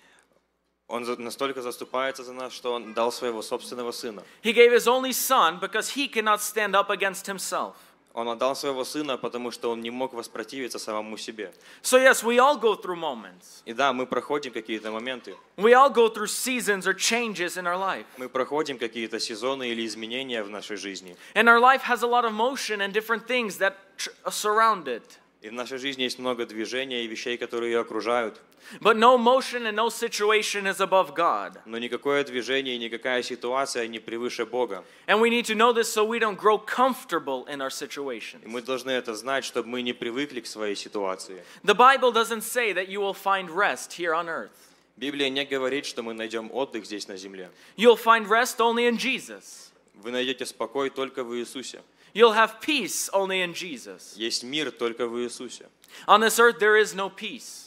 Он настолько заступается за нас, что Он дал Своего собственного Сына. He gave His only Son because He cannot stand up against Himself. Он отдал Своего Сына, потому что Он не мог воспротивиться самому себе. So yes, we all go through moments. И да, мы проходим какие-то моменты. We all go through seasons or changes in our life. Мы проходим какие-то сезоны или изменения в нашей жизни. And our life has a lot of motion and different things that surround it. И в нашей жизни есть много движения и вещей, которые ее окружают. But no motion and no situation is above God. Но никакое движение и никакая ситуация не превыше Бога. And we need to know this so we don't grow comfortable in our И situations. мы должны это знать, чтобы мы не привыкли к своей ситуации. The Bible doesn't say that you will find rest here on earth. Библия не говорит, что мы найдем отдых здесь на земле. You'll find rest only in Jesus. Вы найдете покой только в Иисусе. You'll have peace only in Jesus. Есть мир только в Иисусе. On this earth there is no peace.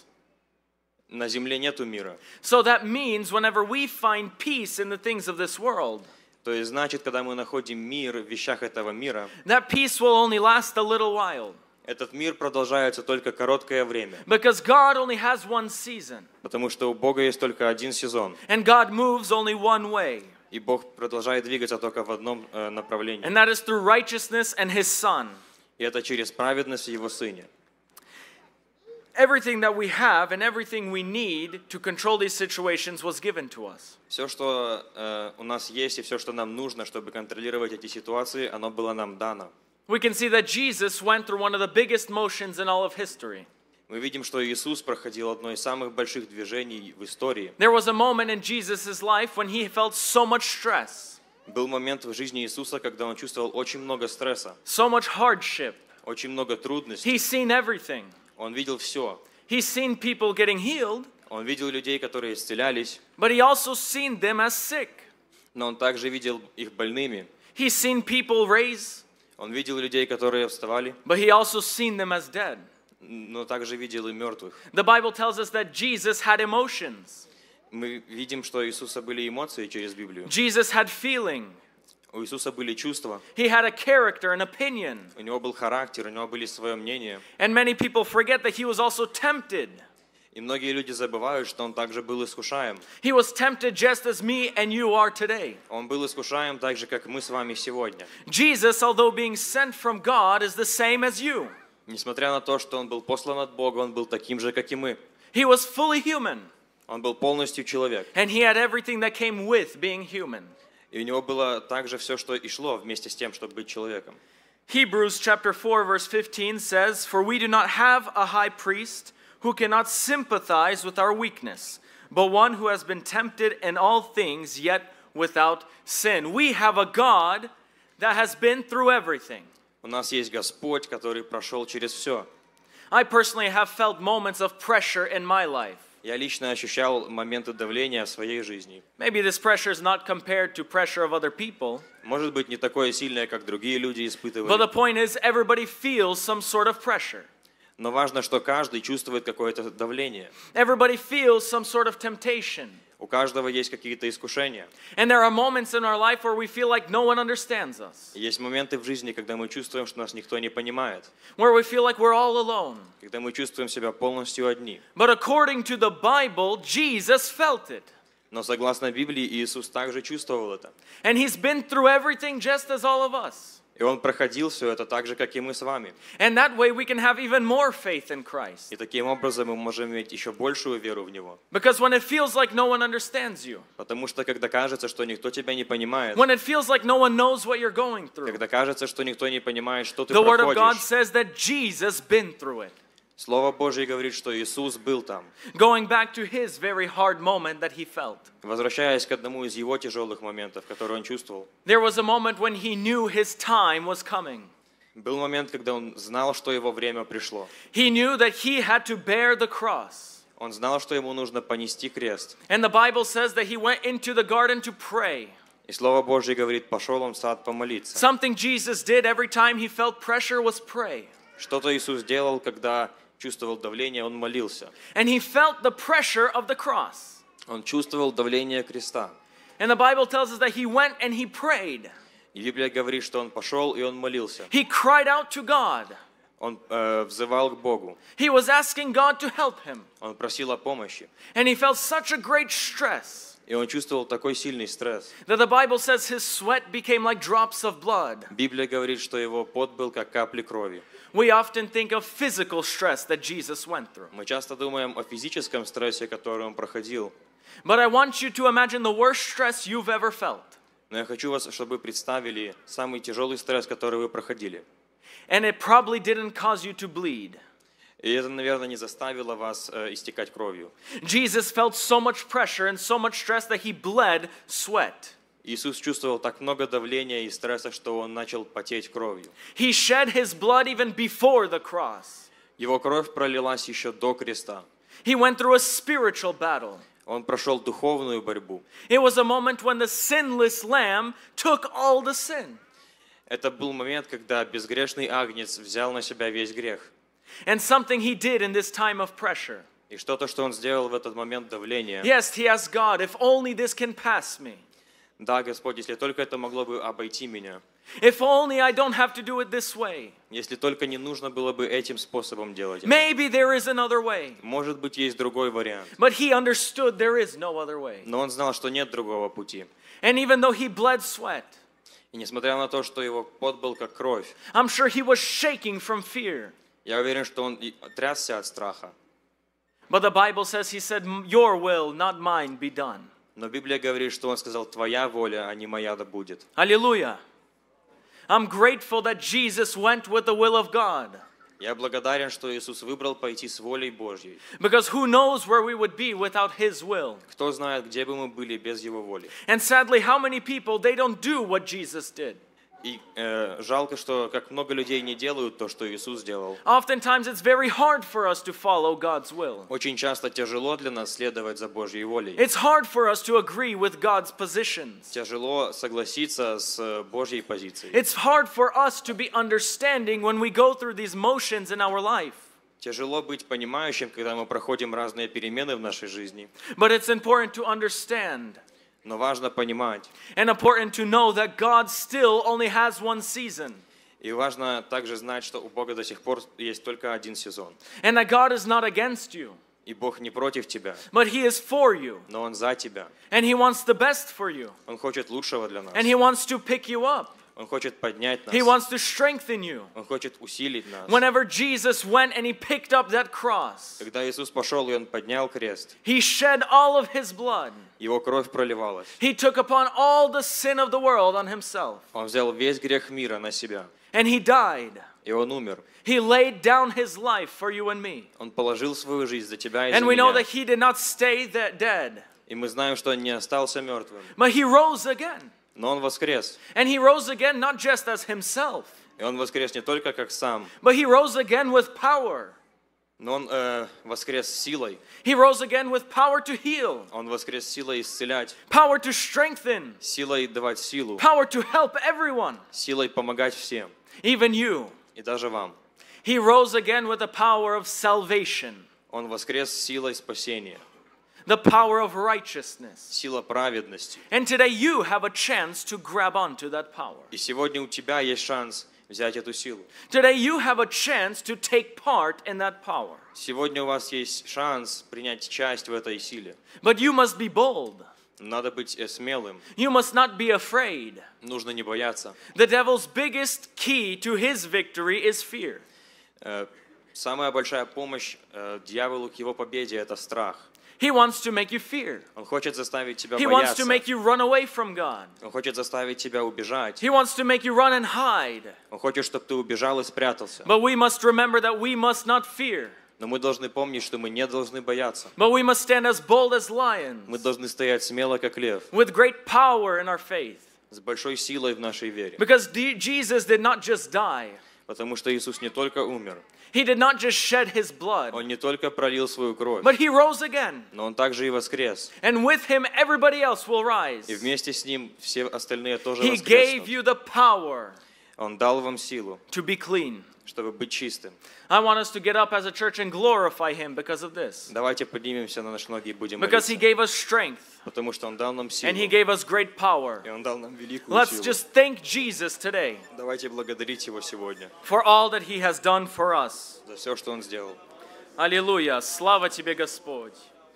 На земле нету мира. So that means whenever we find peace in the things of this world, То есть, значит, когда мы находим мир в вещах этого мира, that peace will only last a little while. этот мир продолжается только короткое время. Because God only has one season. Потому что у Бога есть только один сезон. And God moves only one way. И Бог продолжает двигаться только в одном направлении. And that is through righteousness and His Son. И это через праведность в Его Сыне. Everything that we have and everything we need to control these situations was given to us. Все, что у нас есть, и все, что нам нужно, чтобы контролировать эти ситуации, оно было нам дано. We can see that Jesus went through one of the biggest motions in all of history. Мы видим, что Иисус проходил одно из самых больших движений в истории. There was a moment in Jesus' life when He felt so much stress. Был момент в жизни Иисуса, когда он чувствовал очень много стресса, so much hardship. очень много трудностей. He's seen everything. Он видел все. He's seen people getting healed, Он видел людей, которые исцелялись, but he also seen them as sick. но он также видел их больными. He's seen people raise, Он видел людей, которые вставали, but he also seen them as dead. но также видел и мертвых. The Bible tells us that Jesus had emotions. Мы видим, что у Иисуса были эмоции через Библию. Jesus had feeling. У Иисуса были чувства, He had a character, an opinion. у него был характер, у него были свое мнение. And many people forget that he was also tempted. И многие люди забывают, что он также был искушаем. He was tempted just as me and you are today. Он был искушаем так же, как мы с вами сегодня. Jesus, although being sent from God, is the same as you. Несмотря на то, что он был послан от Бога, он был таким же, как и мы. He was fully human. Он был полностью человек. And he had everything that came with being human. И у него было также все, что и шло вместе с тем, чтобы быть человеком. Hebrews chapter 4 verse 15 says, "For we do not have a high priest who cannot sympathize with our weakness, but one who has been tempted in all things, yet without sin." We have a God that has been through everything. У нас есть Господь, который прошел через все. I personally have felt moments of pressure in my life. Я лично ощущал моменты давления в своей жизни. Maybe this pressure is not compared to pressure of other people. Может быть, не такое сильное, как другие люди But испытывали. the point is, everybody feels some sort of pressure. Но важно, что каждый чувствует какое-то давление. Everybody feels some sort of temptation. У каждого есть какие-то искушения. And there are moments in our life where we feel like no one understands us. И есть моменты в жизни, когда мы чувствуем, что нас никто не понимает. Where we feel like we're all alone. Когда мы чувствуем себя полностью одни. But according to the Bible, Jesus felt it. Но согласно Библии, Иисус также чувствовал это. And he's been through everything just as all of us. И Он проходил все это так же, как и мы с вами. And that way we can have even more faith in Christ. И таким образом мы можем иметь еще большую веру в Него. Because when it feels like no one understands you, Потому что когда кажется, что никто тебя не понимает, when it feels like no one knows what you're going through, когда кажется, что никто не понимает, что ты the Word of God проходишь, says that Jesus been through it. Слово Божье говорит, что Иисус был там. Going back to his very hard moment that he felt. Возвращаясь к одному из его тяжелых моментов, который он чувствовал. There was a moment when he knew his time was coming. Был момент, когда он знал, что его время пришло. He knew that he had to bear the cross. Он знал, что ему нужно понести крест. And the Bible says that he went into the garden to pray. И Слово Божье говорит, пошел он в сад помолиться. Something Jesus did every time he felt pressure was pray. Что-то Иисус делал, когда чувствовал давление, он молился. And he felt the pressure of the cross. Он чувствовал давление креста. And the Bible tells us that he went and he prayed. И Библия говорит, что он пошел и он молился. He cried out to God. Он взывал к Богу. He was asking God to help him. Он просил о помощи. And he felt such a great stress. И он чувствовал такой сильный стресс. That the Bible says his sweat became like drops of blood. Библия говорит, что его пот был как капли крови. We often think of physical stress that Jesus went through. Мы часто думаем о физическом стрессе, который он проходил. But I want you to imagine the worst stress you've ever felt. Но я хочу вас, чтобы вы представили самый тяжелый стресс, который вы проходили. And it probably didn't cause you to bleed. И это, наверное, не заставило вас истекать кровью. Jesus felt so much pressure and so much stress that he bled sweat. Иисус чувствовал так много давления и стресса, что он начал потеть кровью. He shed his blood even before the cross. Его кровь пролилась еще до креста. He went through a spiritual battle. Он прошел духовную борьбу. It was a moment when the sinless lamb took all the sin. Это был момент, когда безгрешный агнец взял на себя весь грех. And something he did in this time of pressure. И что-то, что он сделал в этот момент давления. Yes, he asked God, if only this can pass me. Да, Господь, если только это могло бы обойти меня. If only I don't have to do it this way. Если только не нужно было бы этим способом делать. Maybe there is another way. Может быть, есть другой вариант. But he understood there is no other way. Но он знал, что нет другого пути. And even though he bled sweat, и несмотря на то, что его пот был как кровь, I'm sure he was shaking from fear. Я уверен, что он трясся от страха. But the Bible says he said, "Your will, not mine, be done." Но Библия говорит, что он сказал, твоя воля, а не моя да будет. Hallelujah. I'm grateful that Jesus went with the will of God. Я благодарен, что Иисус выбрал пойти с волей Божьей. Because who knows where we would be without His will? Кто знает, где бы мы были без Его воли. And sadly, how many people, they don't do what Jesus did. И жалко, что как много людей не делают то, что Иисус делал. Oftentimes it's very hard for us to follow God's will. Очень часто тяжело для нас следовать за Божьей волей. It's hard for us to agree with God's positions. Тяжело согласиться с Божьей позицией. It's hard for us to be understanding when we go through these motions in our life. Тяжело быть понимающим, когда мы проходим разные перемены в нашей жизни. But it's important to understand. Но важно понимать. And important to know that God still only has one season. И важно также знать, что у Бога до сих пор есть только один сезон. And that God is not against you. И Бог не против тебя. But He is for you. Но Он за тебя. And He wants the best for you. Он хочет лучшего для нас. And He wants to pick you up. Он хочет поднять нас. He wants to strengthen you. Он хочет усилить нас. Whenever Jesus went and He picked up that cross, Когда Иисус пошел и Он поднял крест, He shed all of His blood. Его кровь проливалась. He took upon all the sin of the world on Himself. Он взял весь грех мира на себя. And He died. И Он умер. He laid down His life for you and me. Он положил свою жизнь за тебя и за And we know меня. that He did not stay dead. И мы знаем, что Он не остался мертвым. But He rose again. Но Он воскрес. And He rose again not just as Himself. И Он воскрес не только как сам, but He rose again with power. но Он воскрес силой. He rose again with power to heal. Он воскрес силой исцелять. Power to strengthen. Силой давать силу. Power to help everyone. Силой помогать всем. Even you. И даже вам. He rose again with the power of salvation. Он воскрес силой спасения. The power of righteousness. Сила праведности. And today you have a chance to grab onto that power. И сегодня у тебя есть шанс взять эту силу. Today you have a chance to take part in that power. Сегодня у вас есть шанс принять часть в этой силе. But you must be bold. Надо быть смелым. You must not be afraid. Нужно не бояться. The devil's biggest key to his victory is fear. Самая большая помощь дьяволу к его победе – это страх. He wants to make you fear. Он хочет заставить тебя He wants to бояться. make you run away from God. Он хочет заставить тебя убежать. He wants to make you run and hide. Он хочет, чтобы ты убежал и спрятался. But we must remember that we must not fear. Но мы должны помнить, что мы не должны бояться. But we must stand as bold as lions. Мы должны стоять смело, как лев. With great power in our faith. С большой силой в нашей вере. Because Jesus did not just die. Потому что Иисус не только умер. He did not just shed His blood. Он не только пролил свою кровь. But He rose again. Но Он также и воскрес. And with Him everybody else will rise. И вместе с Ним все остальные тоже He gave воскреснут. you the power Он дал вам силу, to be clean. чтобы быть чистым. I want us to get up as a church and glorify Him because of this. Давайте поднимемся на наши ноги и будем Because He молиться. gave us strength. Потому что Он дал нам силу. And He gave us great power. И Он дал нам великую Let's силу. just thank Jesus today Давайте благодарить Его сегодня for all that He has done for us. за все, что Он сделал. Аллилуйя! Слава Тебе, Господь!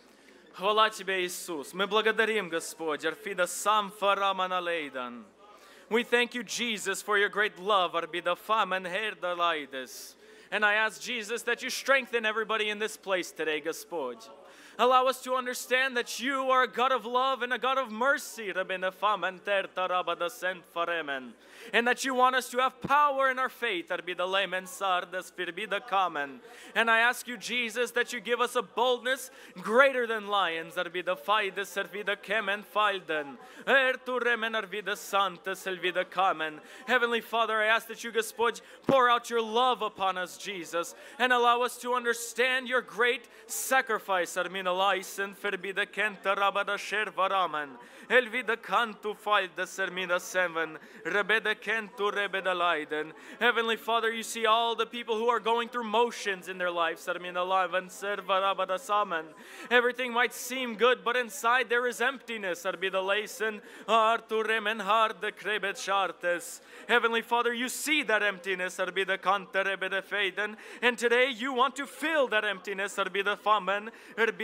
Хвала Тебе, Иисус! Мы благодарим, Господь, Арфида сам фарамана лейдан. We thank you, Jesus, for your great love, Arbida famen herda leides. And I ask, Jesus, that you strengthen everybody in this place today, Господь. Allow us to understand that you are a God of love and a God of mercy, Rabina famen terta rabada sent faremen. And that you want us to have power in our faith, Arbida lemen sardas firbida kamen. And I ask you, Jesus, that you give us a boldness greater than lions, Arbida faides servida kemen falden. Ertu remen arbida santa selvida kamen. Heavenly Father, I ask that you, Gospodь, pour out your love upon us, Jesus, and allow us to understand your great sacrifice, Armina laisen ferbida kenta rabada shervaramen. Elvida cantu falda sermina seven. Rebeda kentu rebeda leiden. Heavenly Father, you see all the people who are going through motions in their lives. Sermina laven servarabada samen. Everything might seem good, but inside there is emptiness. Arbida leisen artu remen harde krebet chartes. Heavenly Father, you see that emptiness. Arbida kanta rebeda feiden. And today you want to fill that emptiness. Arbida famen. Arbida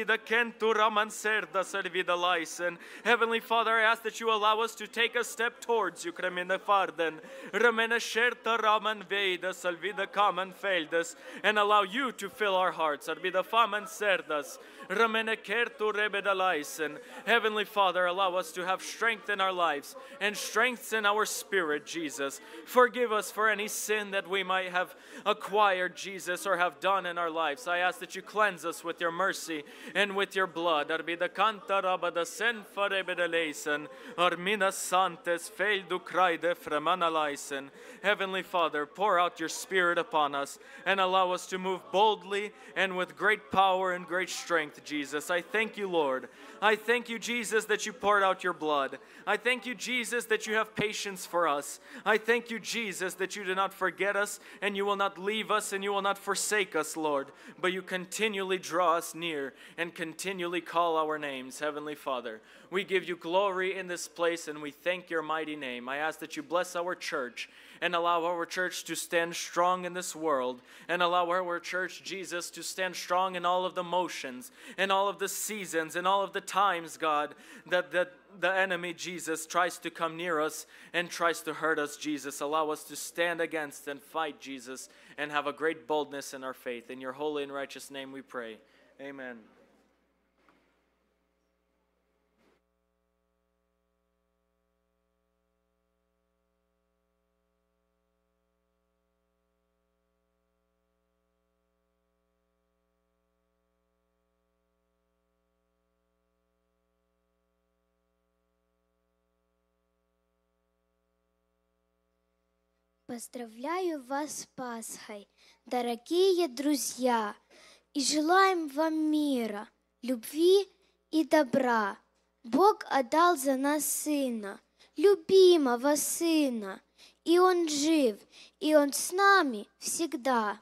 Salvida kentu raman serda salvida laisen. Heavenly Father, I ask that you allow us to take a step towards you, kremina farden. Ramena sherta raman veda salvida kaman feldes. And allow you to fill our hearts. Arbida faman serdas. Ramena kertu rebeda laisen. Heavenly Father, allow us to have strength in our lives and strength in our spirit, Jesus. Forgive us for any sin that we might have acquired, Jesus, or have done in our lives. I ask that you cleanse us with your mercy and with your blood. Arbida canta rabada sen farebeda leisen. Armina santes feldu kraide fremana laisen. Heavenly Father, pour out your Spirit upon us and allow us to move boldly and with great power and great strength, Jesus. I thank you, Lord. I thank you, Jesus, that you poured out your blood. I thank you, Jesus, that you have patience for us. I thank you, Jesus, that you do not forget us and you will not leave us and you will not forsake us, Lord, but you continually draw us near and continually call our names, Heavenly Father. We give you glory in this place and we thank your mighty name. I ask that you bless our church and allow our church to stand strong in this world, and allow our church, Jesus, to stand strong in all of the motions, and all of the seasons, and all of the times, God, that the enemy, Jesus, tries to come near us and tries to hurt us, Jesus. Allow us to stand against and fight, Jesus, and have a great boldness in our faith. In your holy and righteous name we pray. Amen. Поздравляю вас с Пасхой, дорогие друзья, и желаем вам мира, любви и добра. Бог отдал за нас Сына, любимого Сына, и Он жив, и Он с нами всегда.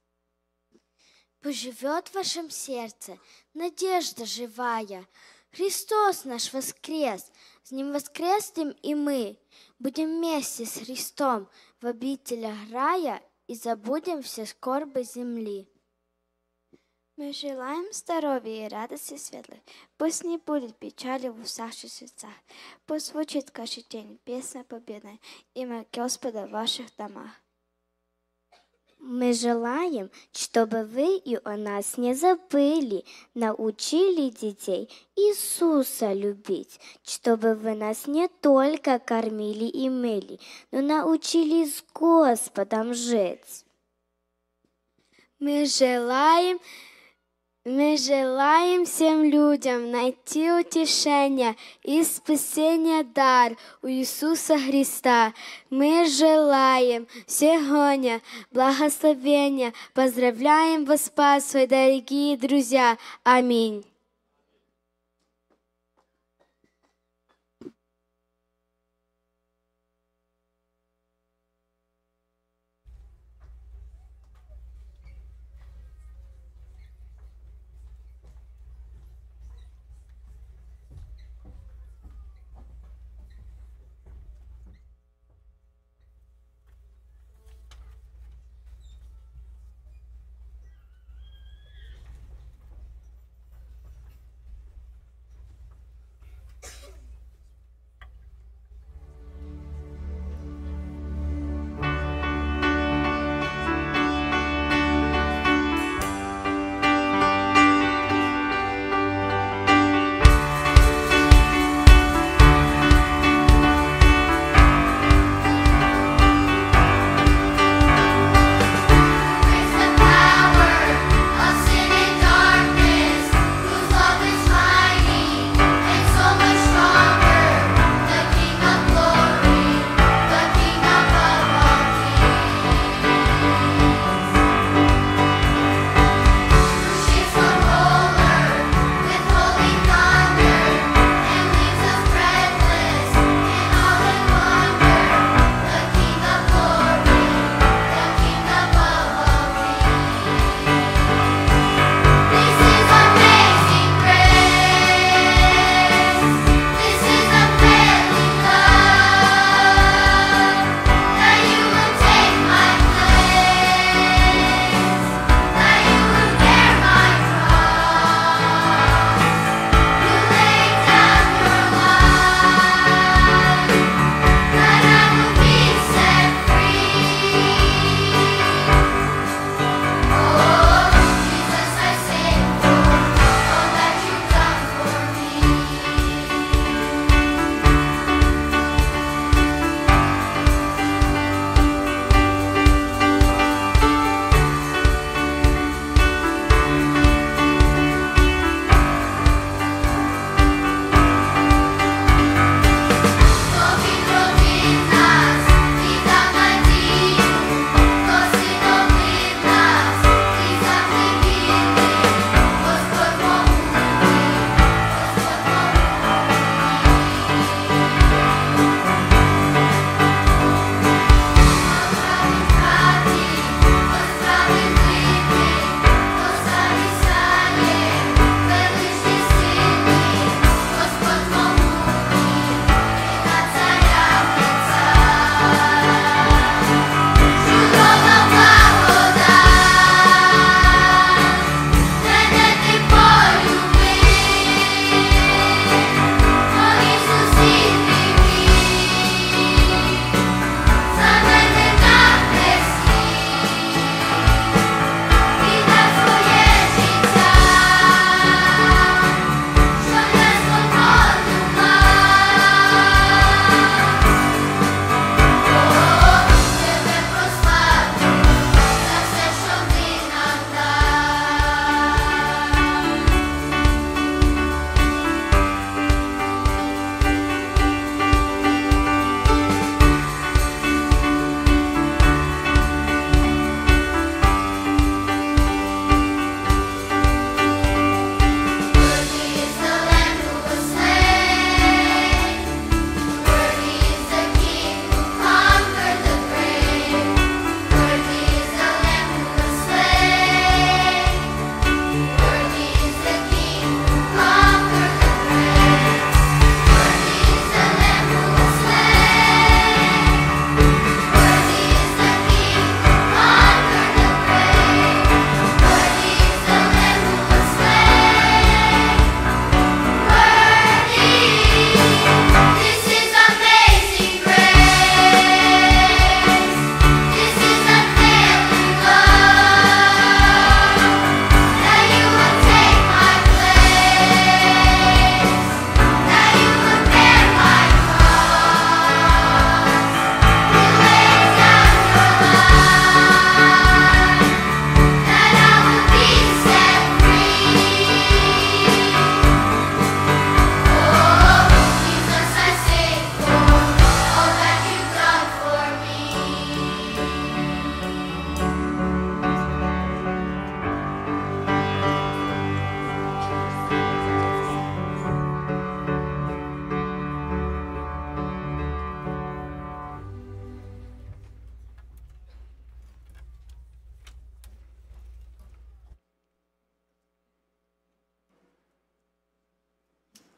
Пусть живет в вашем сердце надежда живая. Христос наш воскрес, с Ним воскреснем и мы. Будем вместе с Христом в обителях рая и забудем все скорби земли. Мы желаем здоровья и радости светлой. Пусть не будет печали в ваших сердцах. Пусть звучит каждый день песня победная, имя Господа в ваших домах. Мы желаем, чтобы вы и о нас не забыли, научили детей Иисуса любить, чтобы вы нас не только кормили и мыли, но научили с Господом жить. Мы желаем всем людям найти утешение и спасение дар у Иисуса Христа. Мы желаем сегодня благословения. Поздравляем вас с Пасхой, дорогие друзья. Аминь.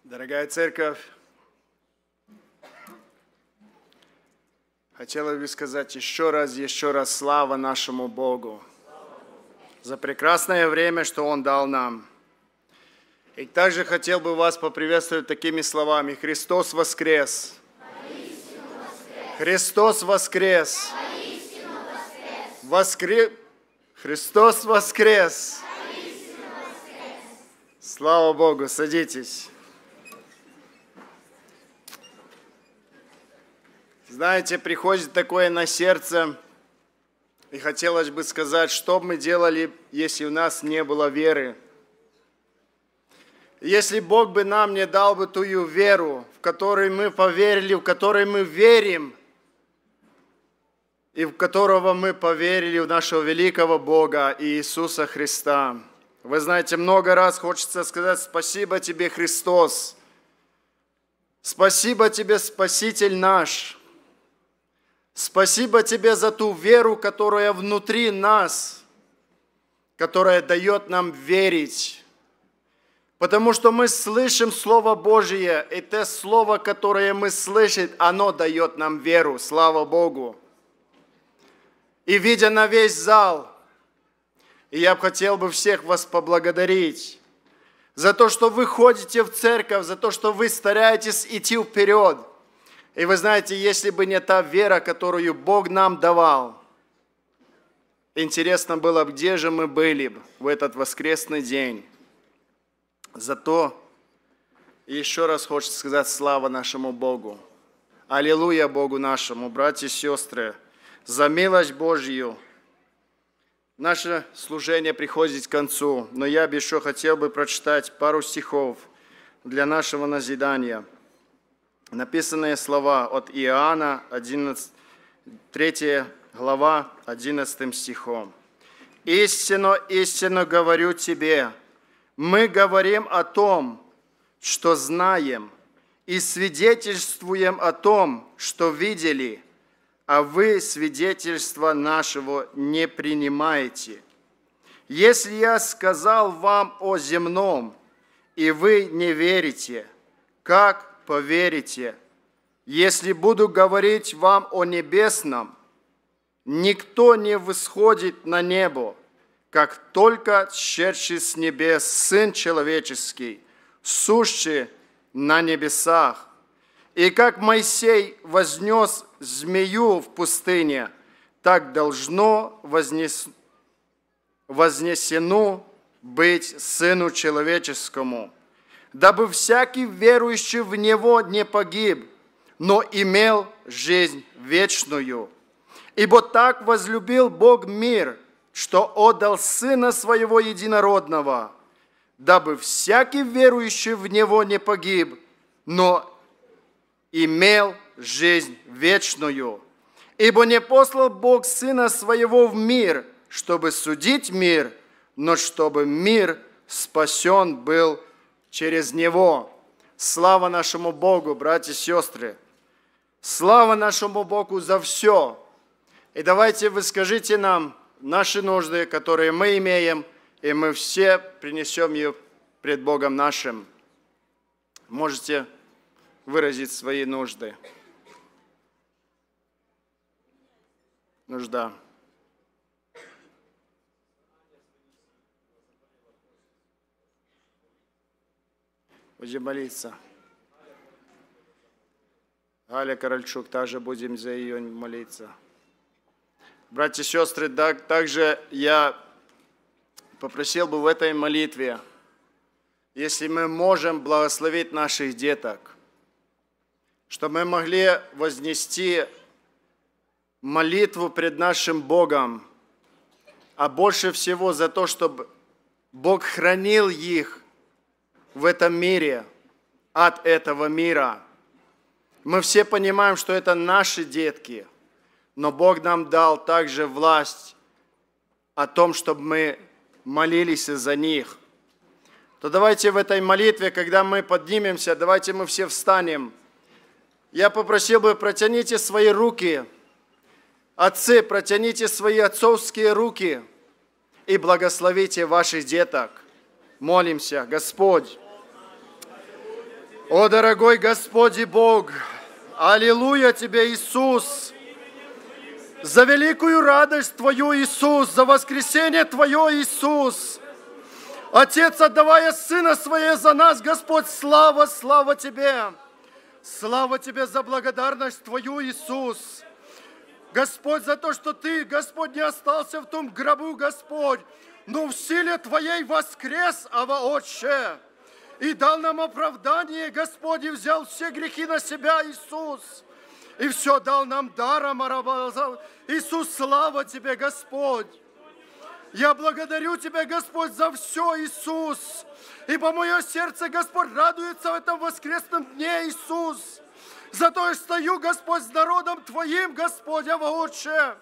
Дорогая церковь, хотела бы сказать еще раз слава нашему Богу за прекрасное время, что Он дал нам. И также хотел бы вас поприветствовать такими словами. Христос воскрес! Христос воскрес! Христос воскрес! Слава Богу! Садитесь. Знаете, приходит такое на сердце, и хотелось бы сказать, что бы мы делали, если у нас не было веры. Если Бог бы нам не дал бы ту веру, в которой мы поверили, в которой мы верим, и в которого мы поверили, в нашего великого Бога Иисуса Христа. Вы знаете, много раз хочется сказать спасибо Тебе, Христос. Спасибо Тебе, Спаситель наш. Спасибо Тебе за ту веру, которая внутри нас, которая дает нам верить. Потому что мы слышим Слово Божие, и то Слово, которое мы слышим, оно дает нам веру. Слава Богу. И видя на весь зал, и я бы хотел бы всех вас поблагодарить за то, что вы ходите в церковь, за то, что вы стараетесь идти вперед. И вы знаете, если бы не та вера, которую Бог нам давал, интересно было, где же мы были в этот воскресный день. Зато еще раз хочется сказать слава нашему Богу. Аллилуйя Богу нашему, братья и сестры, за милость Божью. Наше служение приходит к концу, но я бы еще хотел бы прочитать пару стихов для нашего назидания. Написанные слова от Иоанна, 3 глава, 11 стихом. «Истинно, истинно говорю тебе, мы говорим о том, что знаем, и свидетельствуем о том, что видели, а вы свидетельства нашего не принимаете. Если я сказал вам о земном, и вы не верите, как поверите, если буду говорить вам о небесном? Никто не восходит на небо, как только сшедший с небес Сын Человеческий, сущий на небесах. И как Моисей вознес змею в пустыне, так должно вознесено быть Сыну Человеческому, дабы всякий верующий в Него не погиб, но имел жизнь вечную. Ибо так возлюбил Бог мир, что отдал Сына Своего Единородного, дабы всякий верующий в Него не погиб, но имел жизнь вечную. Ибо не послал Бог Сына Своего в мир, чтобы судить мир, но чтобы мир спасен был через Него». Слава нашему Богу, братья и сестры! Слава нашему Богу за все! И давайте вы скажите нам наши нужды, которые мы имеем, и мы все принесем ее пред Богом нашим. Можете выразить свои нужды. Нужда. Будем молиться. Галя Корольчук, также будем за ее молиться. Братья и сестры, также я попросил бы в этой молитве, если мы можем благословить наших деток, чтобы мы могли вознести молитву пред нашим Богом, а больше всего за то, чтобы Бог хранил их в этом мире, от этого мира. Мы все понимаем, что это наши детки, но Бог нам дал также власть о том, чтобы мы молились за них. То давайте в этой молитве, когда мы поднимемся, давайте мы все встанем. Я попросил бы, протяните свои руки. Отцы, протяните свои отцовские руки и благословите ваших деток. Молимся, Господь. О, дорогой Господь и Бог, аллилуйя Тебе, Иисус, за великую радость Твою, Иисус, за воскресение Твое, Иисус. Отец, отдавая Сына Своего за нас, Господь, слава, слава Тебе. Слава Тебе за благодарность Твою, Иисус. Господь, за то, что Ты, Господь, не остался в том гробу, Господь, но в силе Твоей воскрес, Ава Отче, и дал нам оправдание, Господь, и взял все грехи на себя, Иисус, и все дал нам даром, Иисус, слава Тебе, Господь. Я благодарю Тебя, Господь, за все, Иисус, ибо мое сердце, Господь, радуется в этом воскресном дне, Иисус. Зато я стою, Господь, с народом Твоим, Господь, Ава Отче.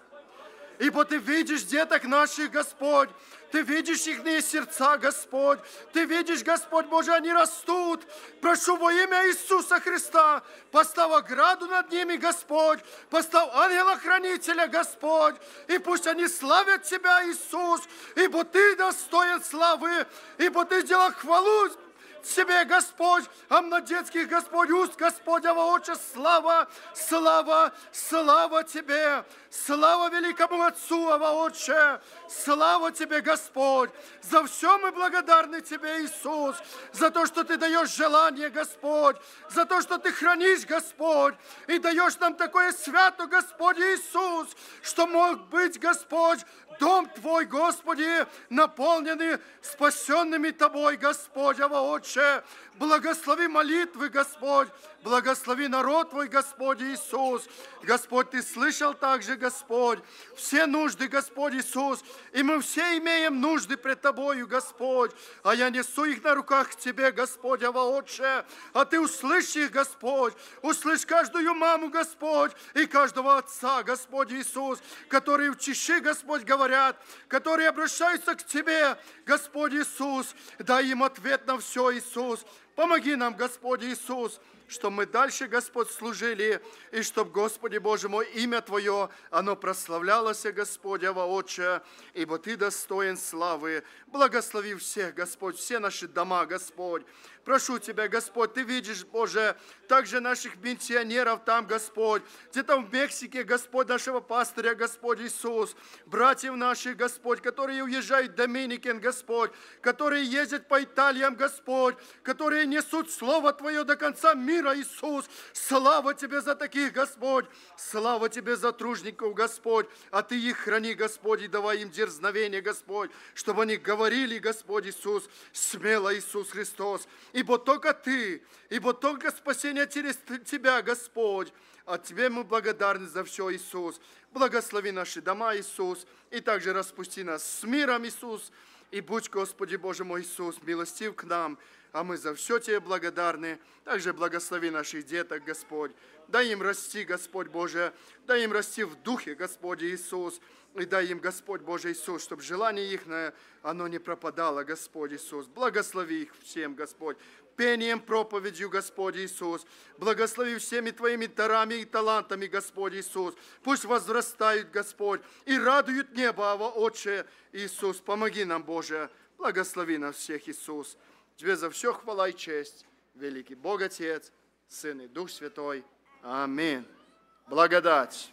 Ибо Ты видишь деток наших, Господь. Ты видишь их сердца, Господь. Ты видишь, Господь Божий, они растут. Прошу во имя Иисуса Христа, поставь ограду над ними, Господь. Поставь ангела-хранителя, Господь. И пусть они славят Тебя, Иисус, ибо Ты достоин славы, ибо Ты сделал хвалу Тебе, Господь, а детских, Господь, уст, Господь, Ава Отче, слава, слава, слава Тебе, слава великому Отцу, Ава Отче, слава Тебе, Господь, за все мы благодарны Тебе, Иисус, за то, что Ты даешь желание, Господь, за то, что Ты хранишь, Господь, и даешь нам такое свято, Господь Иисус, что мог быть, Господь, дом Твой, Господи, наполненный спасенными Тобой, Господь, Ава Отче. Благослови молитвы, Господь, благослови народ Твой, Господь Иисус. Господь, Ты слышал также, Господь, все нужды, Господь Иисус, и мы все имеем нужды пред Тобою, Господь, а я несу их на руках к Тебе, Господь, Ава Отче, а Ты услышь их, Господь, услышь каждую маму, Господь, и каждого отца, Господь Иисус, которые в чиши, Господь, говорят, которые обращаются к Тебе, Господь Иисус, дай им ответ на все, Иисус. Помоги нам, Господь Иисус, чтобы мы дальше, Господь, служили, и чтобы, Господи Боже мой, имя Твое, оно прославлялось, Господь, Ава Отче, ибо Ты достоин славы. Благослови всех, Господь, все наши дома, Господь. Прошу Тебя, Господь, Ты видишь, Боже, также наших пенсионеров там, Господь, где-то в Мексике, Господь, нашего пастыря, Господь Иисус, братьев наших, Господь, которые уезжают в Доминикен, Господь, которые ездят по Италиям, Господь, которые несут Слово Твое до конца мира, Иисус. Слава Тебе за таких, Господь, слава Тебе за тружников, Господь, а Ты их храни, Господь, и давай им дерзновение, Господь, чтобы они говорили, Господь Иисус, смело, Иисус Христос, ибо только Ты, ибо только спасение через Тебя, Господь. А Тебе мы благодарны за все, Иисус. Благослови наши дома, Иисус, и также распусти нас с миром, Иисус. И будь, Господи Боже мой Иисус, милостив к нам, а мы за все Тебе благодарны. Также благослови наших деток, Господь. Дай им расти, Господь Боже, дай им расти в духе, Господь Иисус. И дай им, Господь Боже Иисус, чтобы желание их, оно не пропадало, Господь Иисус. Благослови их всем, Господь, пением, проповедью, Господь Иисус. Благослови всеми Твоими дарами и талантами, Господь Иисус. Пусть возрастают, Господь, и радуют небо, Ава Отче. Иисус, помоги нам, Боже, благослови нас всех, Иисус. Тебе за все хвала и честь, великий Бог Отец, Сын и Дух Святой. Аминь. Благодать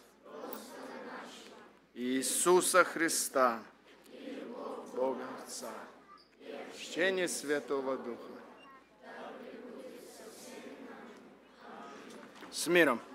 Иисуса Христа, Бога Отца, чтение Святого Духа. С миром.